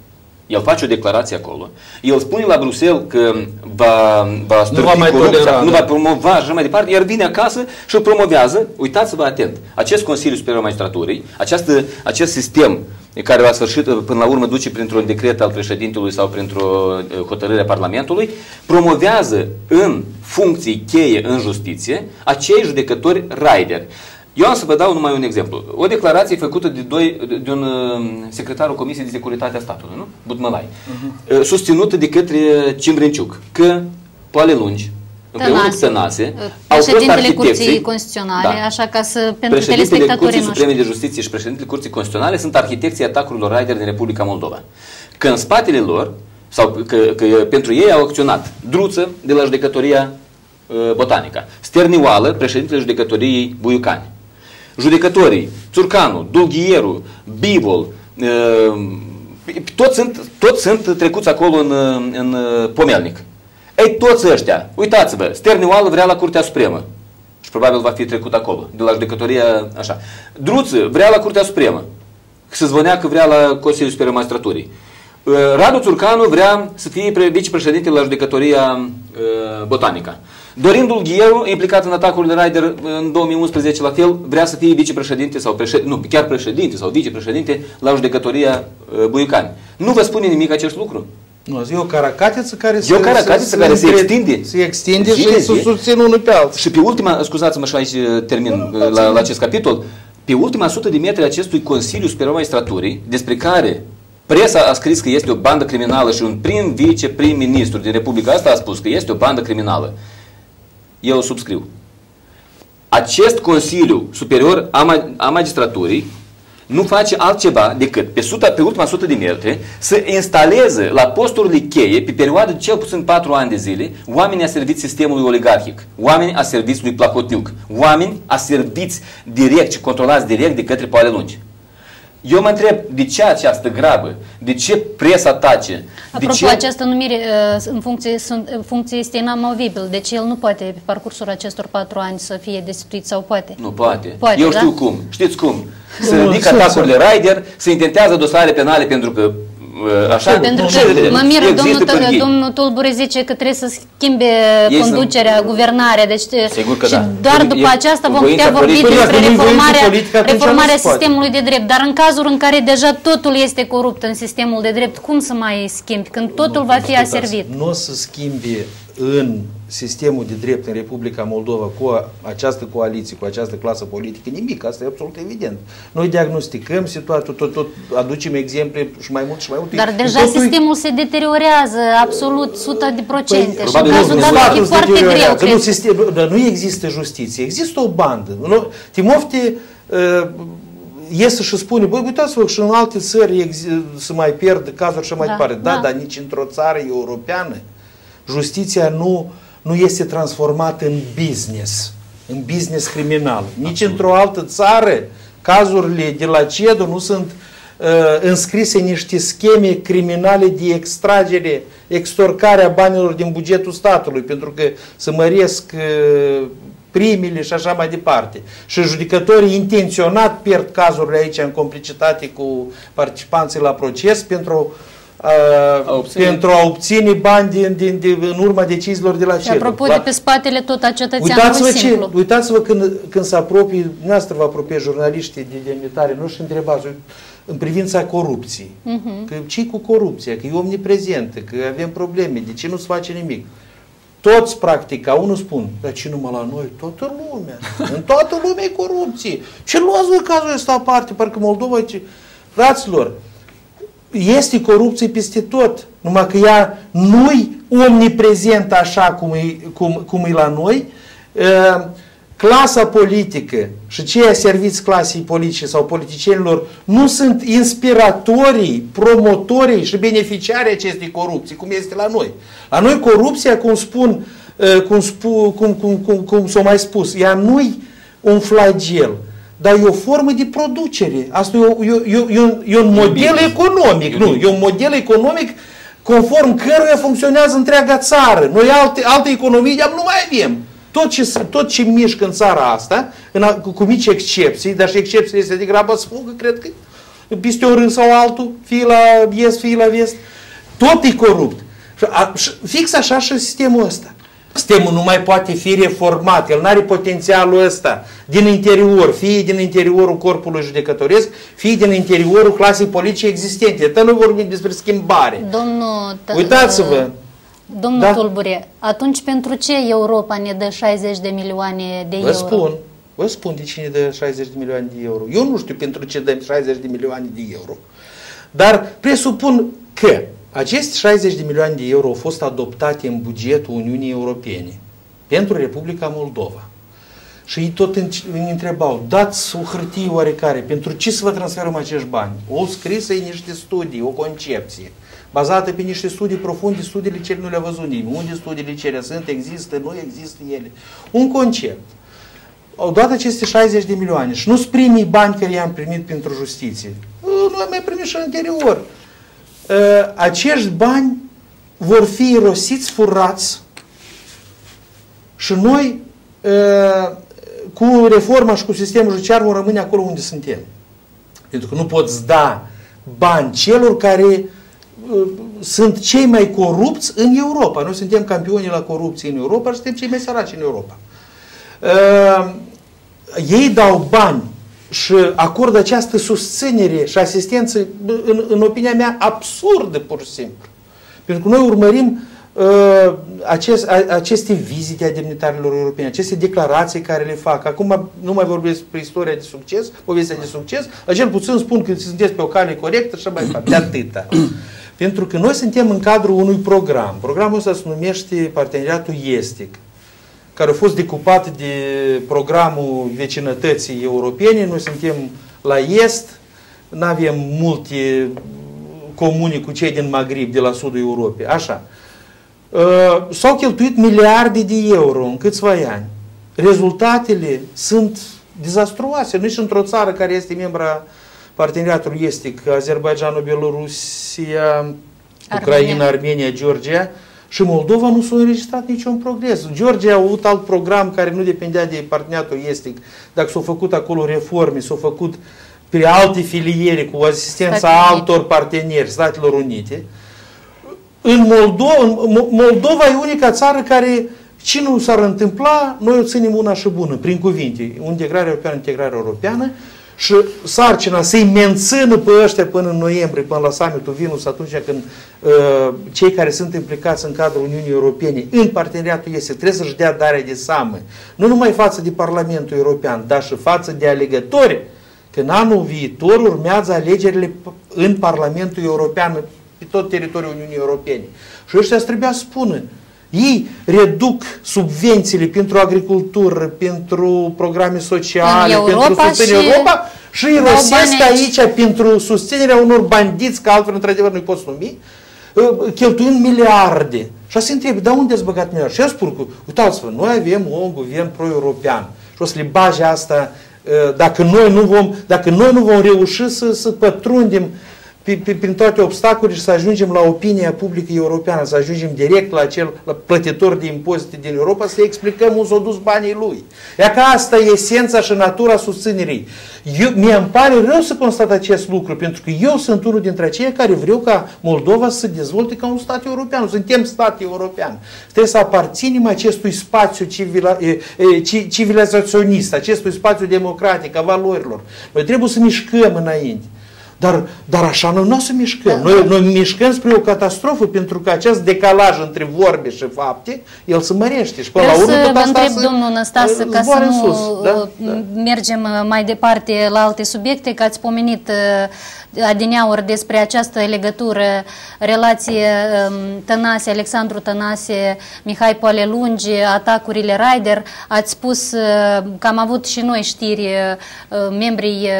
El face o declarație acolo, el spune la Bruxelles că va, va stârpi corupția, nu va promova și așa mai departe, iar vine acasă și îl promovează. Uitați-vă atent, acest Consiliu Superior al Magistraturii, această, acest sistem care la sfârșit, până la urmă, duce printr-un decret al președintelui sau printr-o hotărâre a Parlamentului, promovează în funcții cheie în justiție acei judecători raideri. Eu am să vă dau numai un exemplu. O declarație făcută de, doi, de un secretarul Comisiei de Securitate a Statului, nu? Butmălai, uh-huh. susținută de către Cimbrinciuc, că Poale Lungi, împreună cu Tănase, au fost arhitecții Curții Constituționale, da. Așa ca să, pentru telespectatorii Curții Supreme de Justiție și președintele Curții Constituționale sunt arhitecții atacurilor raider din Republica Moldova. Că în spatele lor, sau că, că pentru ei au acționat Druță de la judecătoria uh, Botanica, Sternioală, președintele judecătoriei Buiucani, judecătorii Țurcanu, Dulghieru, Bivol, uh, toți sunt, toți sunt trecuți acolo în, în Pomelnic. Ei, toți ăștia, uitați-vă, Sternioală vrea la Curtea Supremă și probabil va fi trecut acolo, de la judecătoria, așa. Druță vrea la Curtea Supremă, se zvonea că vrea la Consiliul Superior al Magistraturii. Radu Țurcanu vrea să fie vicepreședinte la judecătoria uh, Botanica. Dorin Dulghieru, implicat în atacurile Raider în două mii unsprezece, la fel, vrea să fie vicepreședinte sau președinte, nu, chiar președinte sau vicepreședinte la judecătoria uh, Buiucani. Nu vă spune nimic acest lucru? Nu, e o caracatiță care, e o caracatiță care se extinde. Se extinde și se susține unul pe altul. Și pe ultima, scuzați-mă și aici termin la, la, la acest capitol, pe ultima sută de metri acestui Consiliu Superior al Magistraturii, despre care presa a scris că este o bandă criminală și un prim vice-prim-ministru din Republica asta a spus că este o bandă criminală. Eu subscriu. Acest Consiliu Superior a Magistraturii nu face altceva decât pe, suta, pe ultima sută de metri să instaleze la posturile cheie, pe perioadă de cel puțin patru ani de zile, oameni aserviți sistemului oligarhic, oameni aserviți lui Plahotniuc, oameni aserviți direct și controlați direct de către Poale Lungi. Eu mă întreb, de ce această grabă? De ce presa tace? Apropo, de ce... această numire în funcție, în funcție este inamovibil, deci el nu poate pe parcursul acestor patru ani să fie destituit sau poate? Nu poate. poate Eu da? știu cum. Știți cum? Se ridică atacurile Raider, se intentează dosare penale pentru că așa, pentru că mă miră, domnul, domnul Tulbure zice că trebuie să schimbe ei conducerea, sunt... guvernarea, deci sigur că și da. doar după e, aceasta vom putea vorbi despre reformarea, reformarea sistemului de drept. Dar în cazul în care deja totul este corupt în sistemul de drept, cum să mai schimbi? Când totul nu, va fi aservit. Nu o să schimbe în sistemul de drept în Republica Moldova cu această coaliție, cu această clasă politică, nimic, asta e absolut evident. Noi diagnosticăm situația, tot, tot aducem exemple și mai mult și mai mult. Dar deja totul sistemul se deteriorează absolut o sută de procente păi, și în cazul dat e foarte greu, cred. Nu, sistem, dar nu există justiție, există o bandă. Nu? Timofte uh, iese și spune, băi, uitați-vă și în alte țări se mai pierd cazuri și mai da, departe. Da, da, dar nici într-o țară europeană justiția nu, nu este transformată în business, în business criminal. Nici într-o altă țară cazurile de la CEDO nu sunt uh, înscrise în niște scheme criminale de extragere, extorcare a banilor din bugetul statului, pentru că se măresc uh, primele și așa mai departe. Și judecătorii intenționat pierd cazurile aici în complicitate cu participanții la proces pentru A, a pentru a obține bani din, din, din, în urma deciziilor de la CEDO. Și apropo de pe spatele tot a cetățeanului uitați-vă simplu. Ce, uitați-vă când, când se apropie, dumneavoastră vă apropie jurnaliștii de demnitare, nu și întrebați în privința corupției. Uh-huh. Că ce cu corupția? Că e omniprezentă, că avem probleme, de ce nu se face nimic? Toți, practic, ca unul spun, dar ce numai la noi? Toată lumea. În toată lumea e corupție. Ce luați voi cazul ăsta aparte? Parcă Moldova... Ce... Fraților, este corupție peste tot, numai că ea nu-i omniprezentă așa cum e, cum, cum e la noi. Clasa politică și cei serviți clasei politice sau politicienilor nu sunt inspiratorii, promotorii și beneficiarii acestei corupții, cum este la noi. La noi corupția, cum spun, cum, spun, cum, cum, cum, cum s-o mai spus, ea nu-i un flagel, dar e o formă de producere. Asta e, o, e, e, e, un, e un model economic, nu? E un model economic conform căruia funcționează întreaga țară. Noi alte, alte economii nu mai avem. Tot ce, tot ce mișcă în țara asta, în, cu, cu mici excepții, dar și excepțiile este degrabă să fugă, cred că peste un rând sau altul, fie la est, fie la vest, Tot e corupt. Fix așa și sistemul ăsta. Sistemul nu mai poate fi reformat, el nu are potențialul ăsta din interior, fie din interiorul corpului judecătoresc, fie din interiorul clasei politice existente. Dar nu vorbim despre schimbare. Domnul, uitați-vă. Domnul da? Tulbure, atunci pentru ce Europa ne dă șaizeci de milioane de vă euro? Spun, vă spun de cine dă șaizeci de milioane de euro. Eu nu știu pentru ce dăm șaizeci de milioane de euro. Dar presupun că aceste șaizeci de milioane de euro au fost adoptate în bugetul Uniunii Europene pentru Republica Moldova. Și ei tot îmi întrebau, dați o hârtie oarecare, pentru ce să vă transferăm acești bani? O scrisă în niște studii, o concepție, bazată pe niște studii profunde, studiile ce nu le-a văzut nimeni. Unde studiile cele sunt, există, nu există ele. Un concept. Au dat aceste șaizeci de milioane și nu-s primii bani care i-am primit pentru justiție. Noi mai primit și în interior. Acești bani vor fi irosiți, furați și noi cu reforma și cu sistemul judiciar vom rămâne acolo unde suntem. Pentru că nu poți da bani celor care sunt cei mai corupți în Europa. Noi suntem campionii la corupție în Europa și suntem cei mai săraci în Europa. Ei dau bani și acordă această susținere și asistență, în, în opinia mea, absurdă, pur și simplu. Pentru că noi urmărim uh, acest, a, aceste vizite a demnitarilor europeni, aceste declarații care le fac. Acum nu mai vorbesc despre istoria de succes, povestea de succes, dar cel puțin spun că sunteți pe o cale corectă și mai fac. De atâta. Pentru că noi suntem în cadrul unui program. Programul ăsta se numește Parteneriatul Estic, care a fost decupat de programul vecinătății europene. Noi suntem la est, nu avem multe comuni cu cei din Maghrib, de la sudul Europei. Așa. S-au cheltuit miliarde de euro în câțiva ani. Rezultatele sunt dezastruoase. Nici într-o țară care este membra Parteneriatului Estic, Azerbaidjanul, Belorusia, Ucraina, Armenia, Georgia, și Moldova nu s-a înregistrat niciun progres. Georgia a avut alt program care nu depindea de Parteneriatul Estic. Dacă s-au făcut acolo reforme, s-au făcut pe alte filiere cu asistența Statele altor parteneri, Statelor Unite. În Moldova, în Moldova e unica țară care, ce nu s-ar întâmpla, noi o ținem una și bună, prin cuvinte. Integrare europeană, integrare europeană. Și sarcina să-i mențină pe ăștia până în noiembrie, până la summitul Vilnius, atunci când uh, cei care sunt implicați în cadrul Uniunii Europene, în parteneriatul este, trebuie să-și dea darea de seamă, nu numai față de Parlamentul European, dar și față de alegători, că în anul viitor urmează alegerile în Parlamentul European, pe tot teritoriul Uniunii Europene. Și ăștia trebuia să spună, ei reduc subvențiile pentru agricultură, pentru programe sociale, pentru susținerea Europa și îi rosesc aici pentru susținerea unor bandiți, că altfel într-adevăr nu-i poți numi, cheltuind miliarde. Și se întrebe, dar unde ați băgat miliarde? Și eu spun că, uitați-vă, noi avem un guvern pro-european și o să le bage asta, dacă noi nu vom, dacă noi nu vom reuși să, să pătrundem prin toate obstacolele și să ajungem la opinia publică europeană, să ajungem direct la acel la plătitor de impozite din Europa, să explicăm unde s-au dus banii lui. Ia că asta e esența și natura susținerii. Mie îmi pare rău să constat acest lucru, pentru că eu sunt unul dintre aceia care vreau ca Moldova să se dezvolte ca un stat european. Suntem stat european. Trebuie să aparținem acestui spațiu civila, civilizaționist, acestui spațiu democratic, a valorilor. Noi trebuie să mișcăm înainte. Dar, dar așa noi nu o să mișcăm. Noi, noi mișcăm spre o catastrofă, pentru că acest decalaj între vorbe și fapte, el se mărește. Și până la urmă, să vă întreb, domnul Năstase, ca să nu sus, da? mergem mai departe la alte subiecte, că ați pomenit adineauri despre această legătură, relație Tănase, Alexandru Tănase, Mihai Poalelungi, atacurile Raider. Ați spus că am avut și noi știri, membrii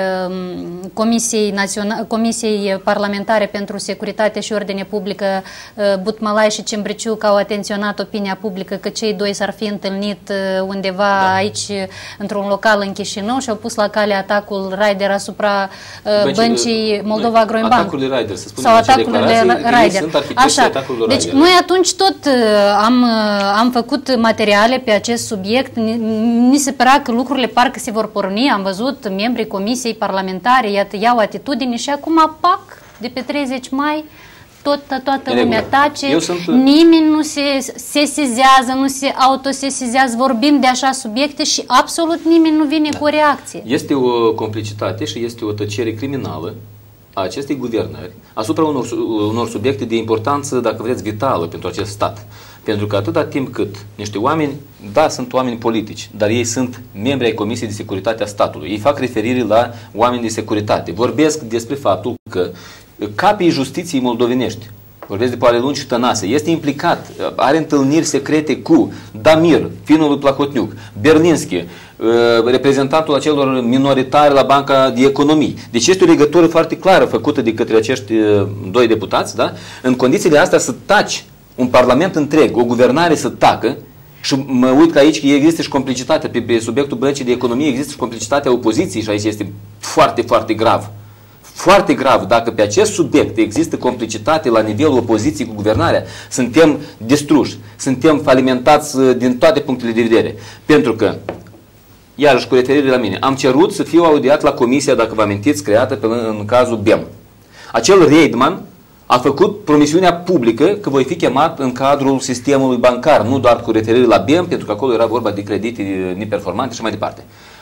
Comisiei Naționale, Comisiei Parlamentare pentru Securitate și Ordine Publică, Butmalai și Cembriciuc, au atenționat opinia publică că cei doi s-ar fi întâlnit undeva da. aici, într-un local în Chișinău, și au pus la cale atacul Raider asupra Bănci, băncii Moldova Agroimbank. Atacurile Raider, să spunem, sau atacurile Raider. Așa. Deci Raider. Noi atunci tot am, am făcut materiale pe acest subiect. Ni se părea că lucrurile parcă se vor porni. Am văzut membrii Comisiei Parlamentare, iată, iau atitudine și acum, pac, de pe treizeci mai, tot, toată lumea tace, sunt... nimeni nu se sesizează, nu se autosesizează, vorbim de așa subiecte și absolut nimeni nu vine da. cu o reacție. Este o complicitate și este o tăcere criminală a acestei guvernări asupra unor, unor subiecte de importanță, dacă vreți, vitală pentru acest stat. Pentru că atâta timp cât niște oameni, da, sunt oameni politici, dar ei sunt membri ai Comisiei de Securitate a statului. Ei fac referire la oameni de securitate. Vorbesc despre faptul că capii justiției moldovenești, vorbesc de Poale Lungi și Tănase, este implicat, are întâlniri secrete cu Damir, finul lui Plahotniuc, Berlinski, reprezentantul acelor minoritari la Banca de Economii. Deci este o legătură foarte clară făcută de către acești doi deputați, da? În condițiile astea să taci un parlament întreg, o guvernare să tacă, și mă uit că aici există și complicitatea, pe subiectul Băncii de Economie există și complicitatea opoziției și aici este foarte, foarte grav. Foarte grav, dacă pe acest subiect există complicitate la nivelul opoziției cu guvernarea, suntem distruși, suntem falimentați din toate punctele de vedere. Pentru că, iarăși cu referire la mine, am cerut să fiu audiat la comisia, dacă vă amintiți, creată pe, în cazul B E M. Acel Reidman a făcut promisiunea publică că voi fi chemat în cadrul sistemului bancar, nu doar cu referire la B E M, pentru că acolo era vorba de credite neperformante și mai departe.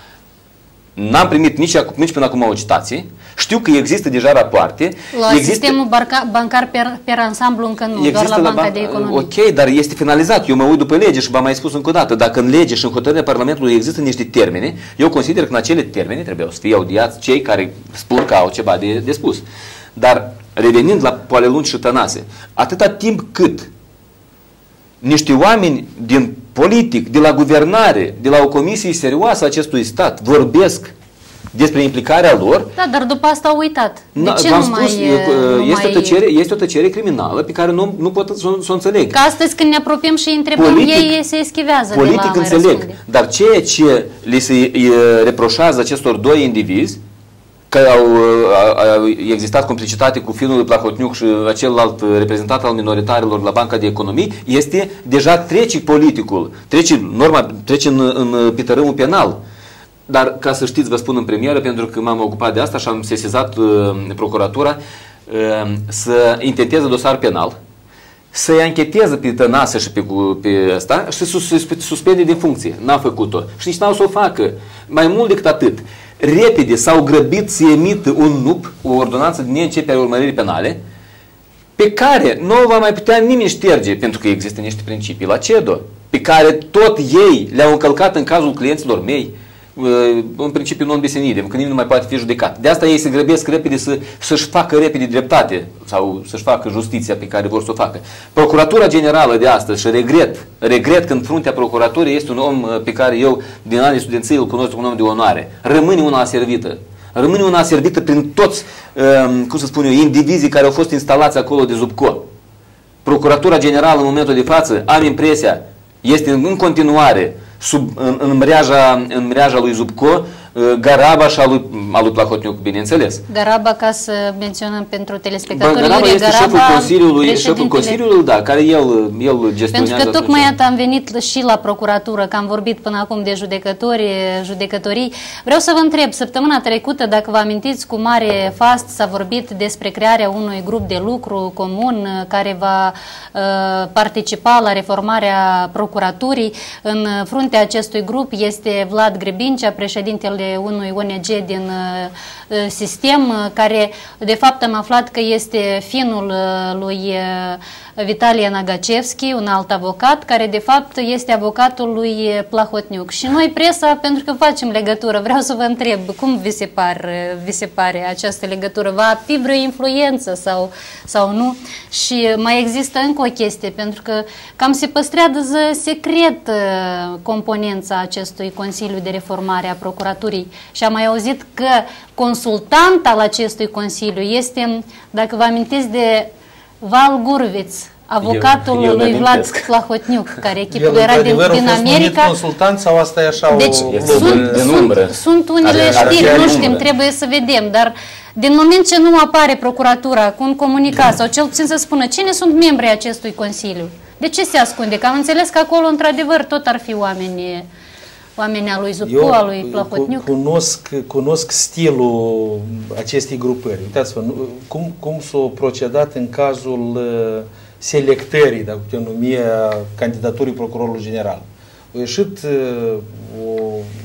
N-am primit nici, nici până acum o citație. Știu că există deja rapoarte. La există, sistemul bancar, bancar per, per ansamblu încă nu, doar la Banca la de Economie. Ok, dar este finalizat. Eu mă uit după lege și v-am mai spus încă o dată. Dacă în lege și în hotărârea Parlamentului există niște termene, eu consider că în acele termene trebuie să fie audiați cei care spun că au ceva de, de spus. Dar revenind la Poale Lungi și Tănase, atâta timp cât niște oameni din politic, de la guvernare, de la o comisie serioasă a acestui stat, vorbesc despre implicarea lor. Da, dar după asta au uitat. De na, ce nu spus, mai... Nu este, mai... O tăcere, este o tăcere criminală pe care nu, nu pot să, să o înțeleg. Că astăzi când ne apropiem și îi întrebăm, politic, ei se eschivează politic de la înțeleg, răspunde. dar ceea ce li se reproșează acestor doi indivizi, că au, au existat complicitate cu finul lui Plahotniuc și celălalt reprezentant al minoritarilor la Banca de Economii, este deja trece politicul, trece, norma, trece în, în pitărâmul penal. Dar ca să știți, vă spun în premieră, pentru că m-am ocupat de asta și am sesizat uh, procuratura uh, să intenteze dosar penal, să-i ancheteze pe Tănase și pe, pe ăsta și să suspende din funcție. N-a făcut-o. Și nici n-au să o facă. Mai mult decât atât, repede s-au grăbit să emită un N U P, o ordonanță de neîncepere a urmăririi penale, pe care nu va mai putea nimeni șterge, pentru că există niște principii la C E D O, pe care tot ei le-au încălcat în cazul clienților mei, în principiu non bis in idem, că nimeni nu mai poate fi judecat. De asta ei se grăbesc repede să, să-și facă repede dreptate sau să-și facă justiția pe care vor să o facă. Procuratura Generală de astăzi, și regret, regret că în fruntea procuraturii este un om pe care eu din anii studenței îl cunosc un om de onoare. Rămâne una aservită. Rămâne una aservită prin toți, cum să spun eu, indivizii care au fost instalați acolo de Zubco. Procuratura Generală în momentul de față, am impresia, este în continuare sub, în, în, mreaja, în mreaja lui Zubco, Garaba și a lui, a lui Plahotniuc, bineînțeles. Garaba, ca să menționăm pentru telespectatori, Garaba este Garaba, șeful Consiliului, șeful Consiliului, da, care el, el gestionează. Pentru că tocmai am venit și la procuratură, că am vorbit până acum de judecători, judecătorii. Vreau să vă întreb, săptămâna trecută, dacă vă amintiți, cu mare fast s-a vorbit despre crearea unui grup de lucru comun care va uh, participa la reformarea procuraturii. În fruntea acestui grup este Vlad Grebincea, președintele unui O N G din uh, sistem, uh, care de fapt am aflat că este finul uh, lui uh, Vitalie Nagacevski, un alt avocat, care de fapt este avocatul lui Plahotniuc. Și noi, presa, pentru că facem legătură, vreau să vă întreb, cum vi se, par, vi se pare această legătură? Va fi vreo influență sau, sau nu? Și mai există încă o chestie, pentru că cam se păstrează secret uh, componența acestui Consiliu de Reformare a Procuraturii. Și am mai auzit că consultant al acestui Consiliu este, dacă vă amintiți de Val Gurviț, avocatul eu, eu lui Vlad Plahotniuc, care echipul era din, din America. Consultant sau asta e așa deci, o sunt, sunt, sunt unele știri, nu știm, trebuie să vedem, dar din moment ce nu apare procuratura cu un comunicat sau cel puțin să spună cine sunt membrii acestui Consiliu, de ce se ascunde? Că am înțeles că acolo într-adevăr tot ar fi oameni oamenii a lui Zupcu, a lui Plahotniuc? Cunosc, cunosc stilul acestei grupări. Uitați-vă, cum, cum s-a procedat în cazul uh, selectării, dacă putem numi, a candidaturii procurorului general. A ieșit uh, o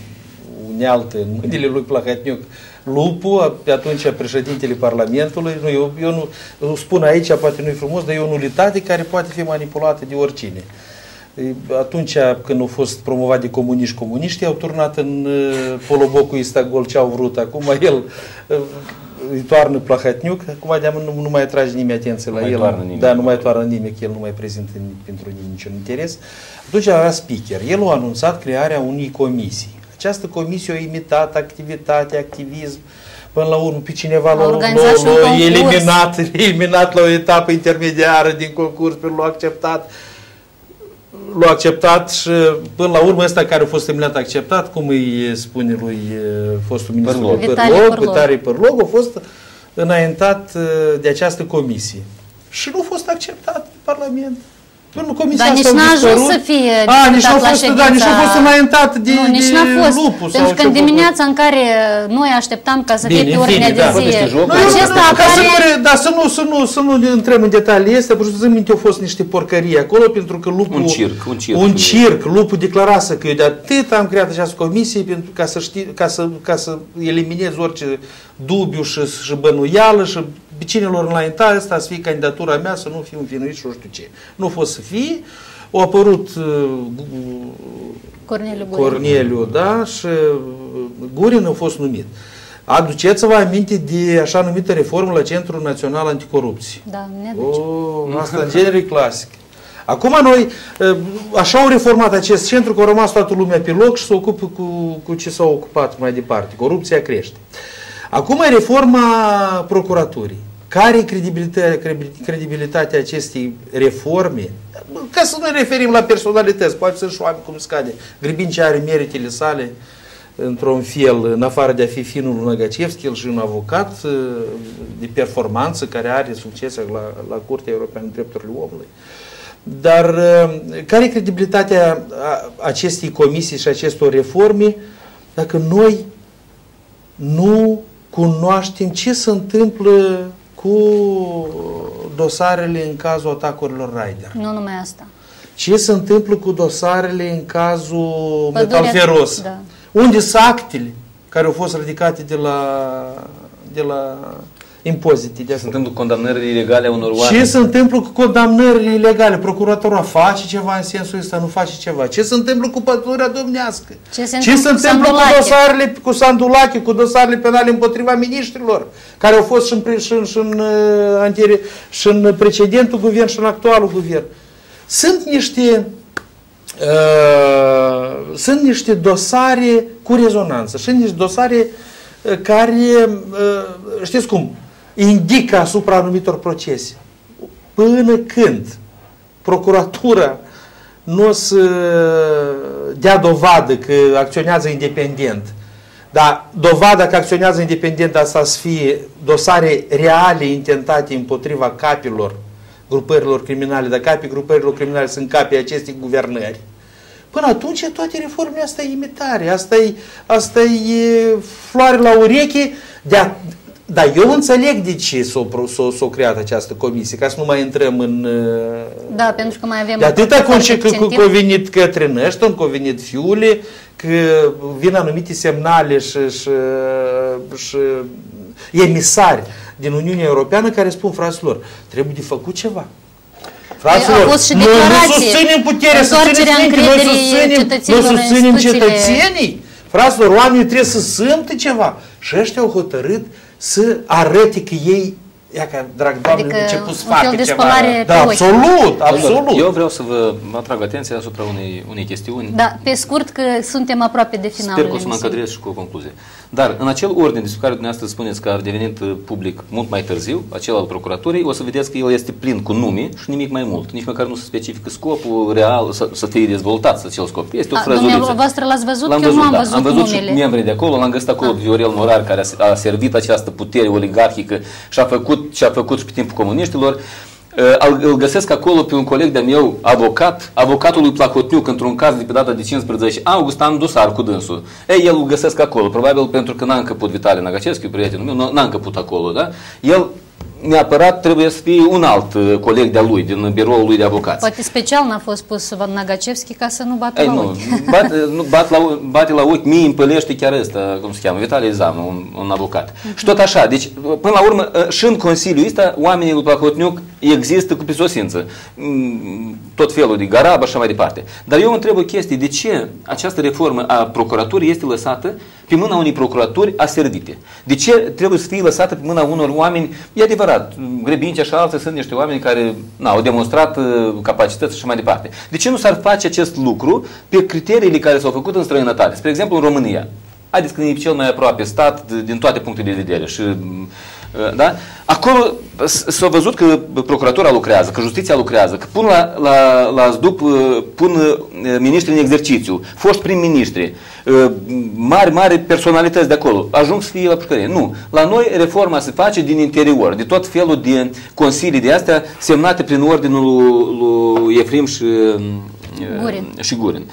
unealtă în mâinile lui Plahotniuc, Lupu, pe atunci președintele Parlamentului. Nu, eu, eu nu eu spun aici, poate nu-i frumos, dar e o nulitate care poate fi manipulată de oricine. Atunci când au fost promovat de comuniști, comuniștii au turnat în polobocul Istagol ce au vrut. Acum el îi toarnă Plahotniuc, acum nu, nu mai atrage nimeni atenție la el. Da, nu mai toarnă nimeni, că el nu mai prezintă pentru nimeni niciun interes. Atunci era speaker. El a anunțat crearea unei comisii. Această comisie a imitat activitate, activism, până la urmă pe cineva l-a eliminat, eliminat la o etapă intermediară din concurs, pe l-a acceptat. L-a acceptat și până la urmă ăsta care a fost eliminat acceptat, cum îi spune lui fostul ministru Părlog, Vitalie Părlog, a fost înaintat de această comisie. Și nu a fost acceptat de Parlament. Dar nici n-a ajuns să fie a, nici nu a fost, da, nici a fost înaintat de, nu, nici de fost. Lupu. Pentru că în dimineața în care noi așteptam ca să fie pe ordinea de zi, acesta apare... Dar să nu, să nu, să nu intrăm în detalii astea, pentru că minte au fost niște porcării acolo, pentru că Lupu... Un circ, un circ. Un circ. Lupu declarase că eu de atât am creat această comisie pentru ca să, știi, ca să, ca să eliminez orice dubiu și, și bănuială și cine l-or înainta, ăsta să fie candidatura mea, să nu fiu învinuit și nu știu ce. Nu a fost să fie. A apărut uh, Corneliu, Gurin. Corneliu, da, și Gurin a fost numit. Aduceți-vă aminte de așa numită reformă la Centrul Național Anticorupție. Da, ne aduce. Oh, asta în genere clasic. Acum noi, așa au reformat acest centru, că a rămas toată lumea pe loc și se ocupă cu, cu ce s-a ocupat mai departe. Corupția crește. Acum e reforma procuraturii. Care e credibilitatea, credibilitatea acestei reforme? Ca să ne referim la personalități, poate să și oameni cum scade. Gribinci are meritele sale într-un fel, în afară de a fi finul lui Năgacevski, el și un avocat de performanță care are succes la, la Curtea Europeană de Drepturile Omului. Dar care e credibilitatea acestei comisii și acestor reforme dacă noi nu cunoaștem ce se întâmplă cu dosarele în cazul atacurilor Raider? Nu numai asta. Ce se întâmplă cu dosarele în cazul Pădurea, Metalferos? Da. Unde sunt actele care au fost ridicate de la, de la impozite? Ce se întâmplă cu condamnările ilegale a unor oameni? Ce se întâmplă cu condamnările ilegale? Procuratura face ceva în sensul ăsta, nu face ceva? Ce se întâmplă cu pădurea domnească? Ce se Ce se întâmplă cu, cu dosarele cu Sandulache, cu dosarele penale împotriva miniștrilor, care au fost și în, și în, și în, în, și în precedentul guvern și în actualul guvern? Sunt niște uh, sunt niște dosare cu rezonanță, sunt niște dosare uh, care, uh, știți cum, indică asupra anumitor procese. Până când procuratura nu o să dea dovadă că acționează independent, dar dovada că acționează independent asta să fie dosare reale intentate împotriva capilor grupărilor criminale, dar capii grupărilor criminale sunt capii acestei guvernări, până atunci toate reformele astea e imitare, asta e, asta e floare la ureche, de a, dar eu înțeleg de ce s-a creat această comisie, ca să nu mai intrăm în... Da, pentru că mai avem... De atâta că a venit Catherine Ashton, că a venit fiule, că vin anumite semnale și, și, și emisari din Uniunea Europeană care spun, fraților, trebuie de făcut ceva. Fraților, noi nu susținem puterea, susținem noi susținem, noi susținem cetățenii. Fraților, oamenii trebuie să simtă ceva. Și ăștia au hotărât să arăte că ei, ia că, drag Doamne, adică început să facă ceva. Da, absolut, absolut. Eu vreau să vă atrag atenția asupra unei, unei chestiuni. Da, pe scurt, că suntem aproape de finalul. Sper că o să mă încadrez și cu o concluzie. Dar în acel ordine despre care dumneavoastră spuneți că a devenit public mult mai târziu, acela al procuraturii, o să vedeți că el este plin cu nume și nimic mai mult. Nici măcar nu se specifică scopul real, să, să fie dezvoltat acel scop. Este o frăzuliță. Dumneavoastră l-ați văzut? Că eu nu am văzut, am văzut numele. Și membrii de acolo, l-am găsit acolo, Viorel Morar, care a, a servit această putere oligarhică și a făcut ce a făcut și pe timpul comuniștilor. îl găsesc acolo pe un coleg de-al meu, avocat, avocatul lui Plahotniuc, într-un caz de pe data de cincisprezece august, am dosar cu dânsul. Ei, el îl găsesc acolo, probabil pentru că n-a încăput Vitale Nagacevski, prietenul meu, n-a încăput acolo, da? El neapărat trebuie să fie un alt uh, coleg de-al lui, din biroul lui de avocați. Poate special n-a fost pus Nagacevski ca să nu bată Ei, la nu, ochi. Bat, nu bat la, bate la ochi, mie împălește chiar ăsta, cum se cheamă, Vitalie Zamă, un, un avocat. Uh-huh. Și tot așa, deci până la urmă, și în Consiliul ăsta, oamenii lui Plahotniuc există cu prisosință. Tot felul de garabă și așa mai departe. Dar eu întreb o chestie, de ce această reformă a procuraturii este lăsată pe mâna unei procuraturi aservite? De ce trebuie să fie lăsată pe mâna unor oameni, e adevărat, Grebincea și alții sunt niște oameni care na, au demonstrat uh, capacități și așa mai departe. De ce nu s-ar face acest lucru pe criteriile care s-au făcut în străinătate? Spre exemplu, în România. Haideți că e cel mai aproape stat din toate punctele de vedere. Și, da? Acolo s-a văzut că procuratura lucrează, că justiția lucrează, că pun la, la, la zdup, pun miniștri în exercițiu, foști prim-ministri, mari, mari personalități de acolo, ajung să fie la pușcărie. Nu. La noi reforma se face din interior, de tot felul de consilii de astea semnate prin ordinul lui Efrim și Gurin. Și Gurin.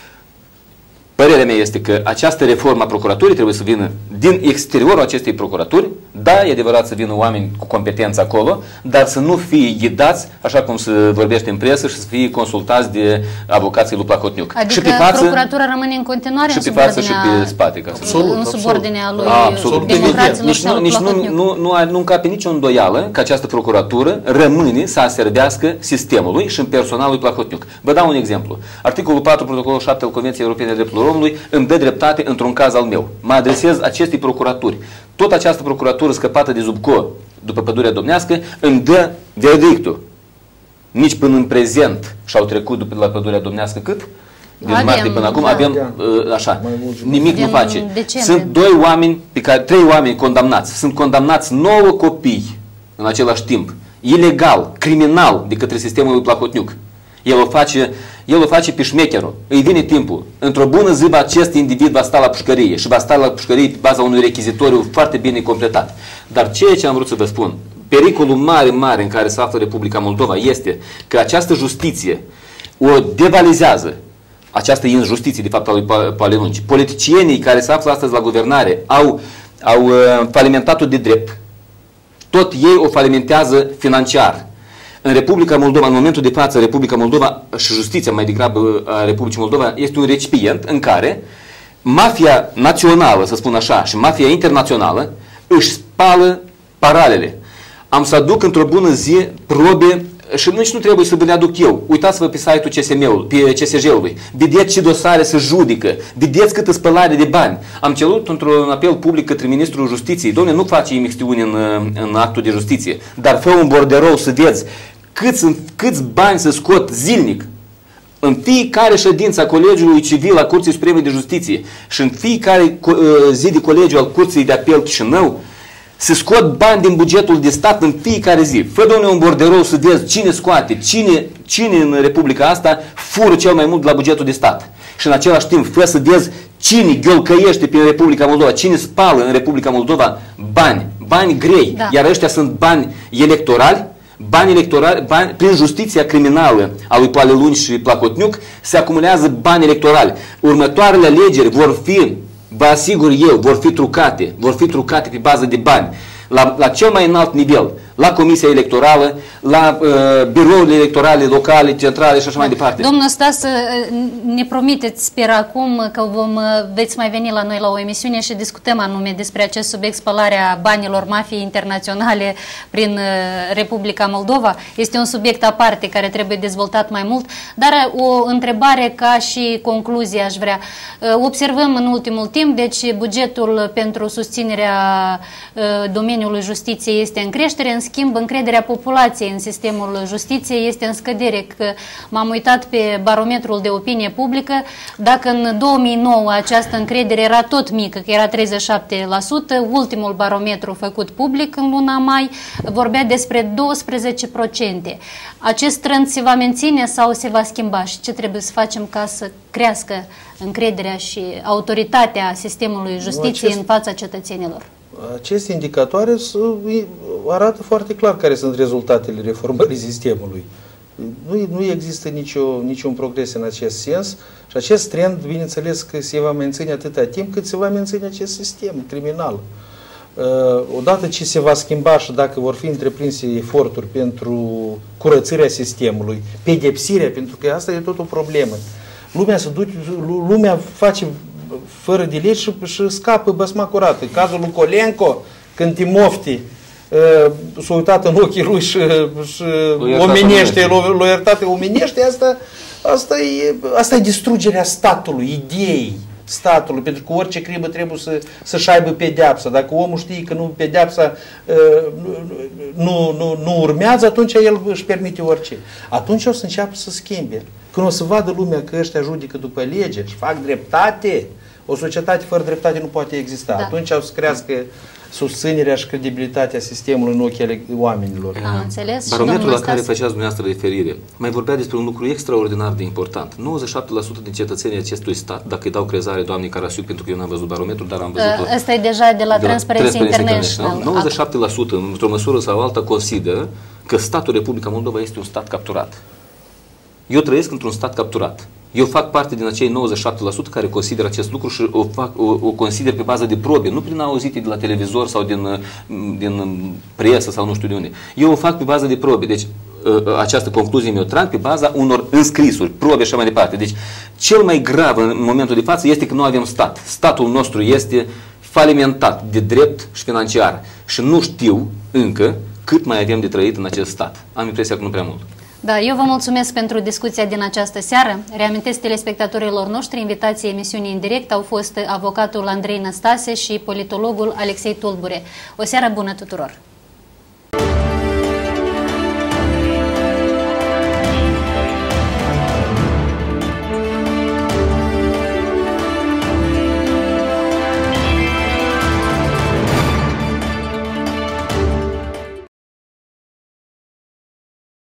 Părerea mea este că această reformă a procuraturii trebuie să vină din exteriorul acestei procuraturi. Da, e adevărat să vină oameni cu competență acolo, dar să nu fie ghidați, așa cum se vorbește în presă, și să fie consultați de avocații lui Plahotniuc. Adică și pe față, procuratura rămâne în continuare și în pe față și pe spate. Ca absolut, în subordinea lui absolut. democraților Nici și al lui nici Plahotniuc. Nu, nu, nu, nu încape nicio îndoială că această procuratură rămâne să aservească sistemului și în personalul lui Plahotniuc. Vă dau un exemplu. Articolul patru, protocolul șapte al Convenției Europene de Drepturilor Omului îmi dă dreptate într-un caz al meu. Mă adresez acestei procuraturi. Tot această procuratură scăpată de Zubco după Pădurea Domnească îmi dă verdictul. Nici până în prezent și-au trecut după la Pădurea Domnească cât? Din avem, martie până acum da. avem uh, așa. Nimic Din nu face. decembrie. Sunt doi oameni, pe care, trei oameni condamnați. Sunt condamnați nouă copii în același timp. Ilegal, criminal de către sistemul lui Plahotniuc. El o face, el o face pe șmecherul. Îi vine timpul. Într-o bună zi acest individ va sta la pușcărie și va sta la pușcărie pe baza unui rechizitoriu foarte bine completat. Dar ceea ce am vrut să vă spun, pericolul mare, mare în care se află Republica Moldova este că această justiție o devalizează. Această injustiție, de fapt, a lui Palelunci. Politicienii care se află astăzi la guvernare au, au uh, falimentat-o de drept. Tot ei o falimentează financiar. În Republica Moldova, în momentul de față, Republica Moldova și justiția mai degrabă a Republicii Moldova este un recipient în care mafia națională, să spun așa, și mafia internațională își spală paralele. Am să aduc într-o bună zi probe și nici nu trebuie să vă le aduc eu. Uitați-vă pe site-ul C S M-ului, pe C S J-ului. Vedeți ce dosare se judică. Vedeți câtă spălare de bani. Am cerut într-un apel public către Ministrul Justiției. Dom'le, nu face imixtiuni în, în actul de justiție, dar fă un borderou să vezi câți, câți bani se scot zilnic în fiecare ședință a Colegiului Civil a Curții Supreme de Justiție și în fiecare zi de colegiu al Curții de Apel Chișinău se scot bani din bugetul de stat în fiecare zi. Fă, dom'le, un borderou să vezi cine scoate, cine, cine în Republica asta fură cel mai mult de la bugetul de stat. Și în același timp fă să vezi cine ghiolcăiește pe Republica Moldova, cine spală în Republica Moldova bani, bani grei, da. Iar ăștia sunt bani electorali, bani electorali, bani, prin justiția criminală a lui Palelunci și Plahotniuc se acumulează bani electorali. Următoarele alegeri vor fi, vă asigur eu, vor fi trucate, vor fi trucate pe bază de bani. La, la cel mai înalt nivel, la Comisia Electorală, la uh, birourile electorale locale, centrale și așa mai departe. Domnul Stas, ne promiteți, sper acum, că vom, veți mai veni la noi la o emisiune și discutăm anume despre acest subiect, spălarea banilor mafiei internaționale prin Republica Moldova. Este un subiect aparte care trebuie dezvoltat mai mult, dar o întrebare ca și concluzie aș vrea. Observăm în ultimul timp, deci bugetul pentru susținerea domeniului justiției este în creștere, în schimb încrederea populației în sistemul justiției este în scădere. M-am uitat pe barometrul de opinie publică, dacă în două mii nouă această încredere era tot mică, că era treizeci și șapte la sută, ultimul barometru făcut public în luna mai vorbea despre douăsprezece la sută. Acest trend se va menține sau se va schimba și ce trebuie să facem ca să crească încrederea și autoritatea sistemului justiției acest... în fața cetățenilor? Aceste indicatoare arată foarte clar care sunt rezultatele reformării sistemului. Nu, nu există nicio, niciun progres în acest sens și acest trend, bineînțeles, că se va menține atâta timp cât se va menține acest sistem criminal. Odată ce se va schimba și dacă vor fi întreprinse eforturi pentru curățirea sistemului, pedepsirea, pentru că asta e tot o problemă. Lumea se duce, lumea face fără de legi și, și scapă băsma curată. În cazul lui Colenco, când Timofti uh, s-a uitat în ochii lui și, și omenește, l-a iertat omenește, asta, asta, e, asta e distrugerea statului, ideii statului, pentru că orice crimă trebuie să, să-și aibă pedeapsa. Dacă omul știe că nu pedeapsa uh, nu, nu, nu urmează, atunci el își permite orice. Atunci o să înceapă să schimbe. Când o să vadă lumea că ăștia judecă după lege și fac dreptate, o societate fără dreptate nu poate exista. Da. Atunci o să crească susținerea și credibilitatea sistemului în ochii oamenilor. Am înțeles. Barometrul la care făceați dumneavoastră referire mai vorbea despre un lucru extraordinar de important. nouăzeci și șapte la sută din cetățenii acestui stat, dacă îi dau crezare doamnei Carasiuc, pentru că eu n-am văzut barometrul, dar am văzut-o. Ăsta e deja de la Transparency International. nouăzeci și șapte la sută, într-o măsură sau alta, consideră că statul Republica Moldova este un stat capturat. Eu trăiesc într-un stat capturat. Eu fac parte din acei nouăzeci și șapte la sută care consideră acest lucru și o, fac, o, o consider pe bază de probe, nu prin auzite de la televizor sau din, din presă sau nu știu de unde. Eu o fac pe bază de probe. Deci această concluzie mi-o trag pe baza unor înscrisuri, probe și așa mai departe. Deci cel mai grav în momentul de față este că nu avem stat. Statul nostru este falimentat de drept și financiar și nu știu încă cât mai avem de trăit în acest stat. Am impresia că nu prea mult. Da, eu vă mulțumesc pentru discuția din această seară. Reamintesc telespectatorilor noștri, invitații emisiunii în direct au fost avocatul Andrei Năstase și politologul Alexei Tulbure. O seară bună tuturor!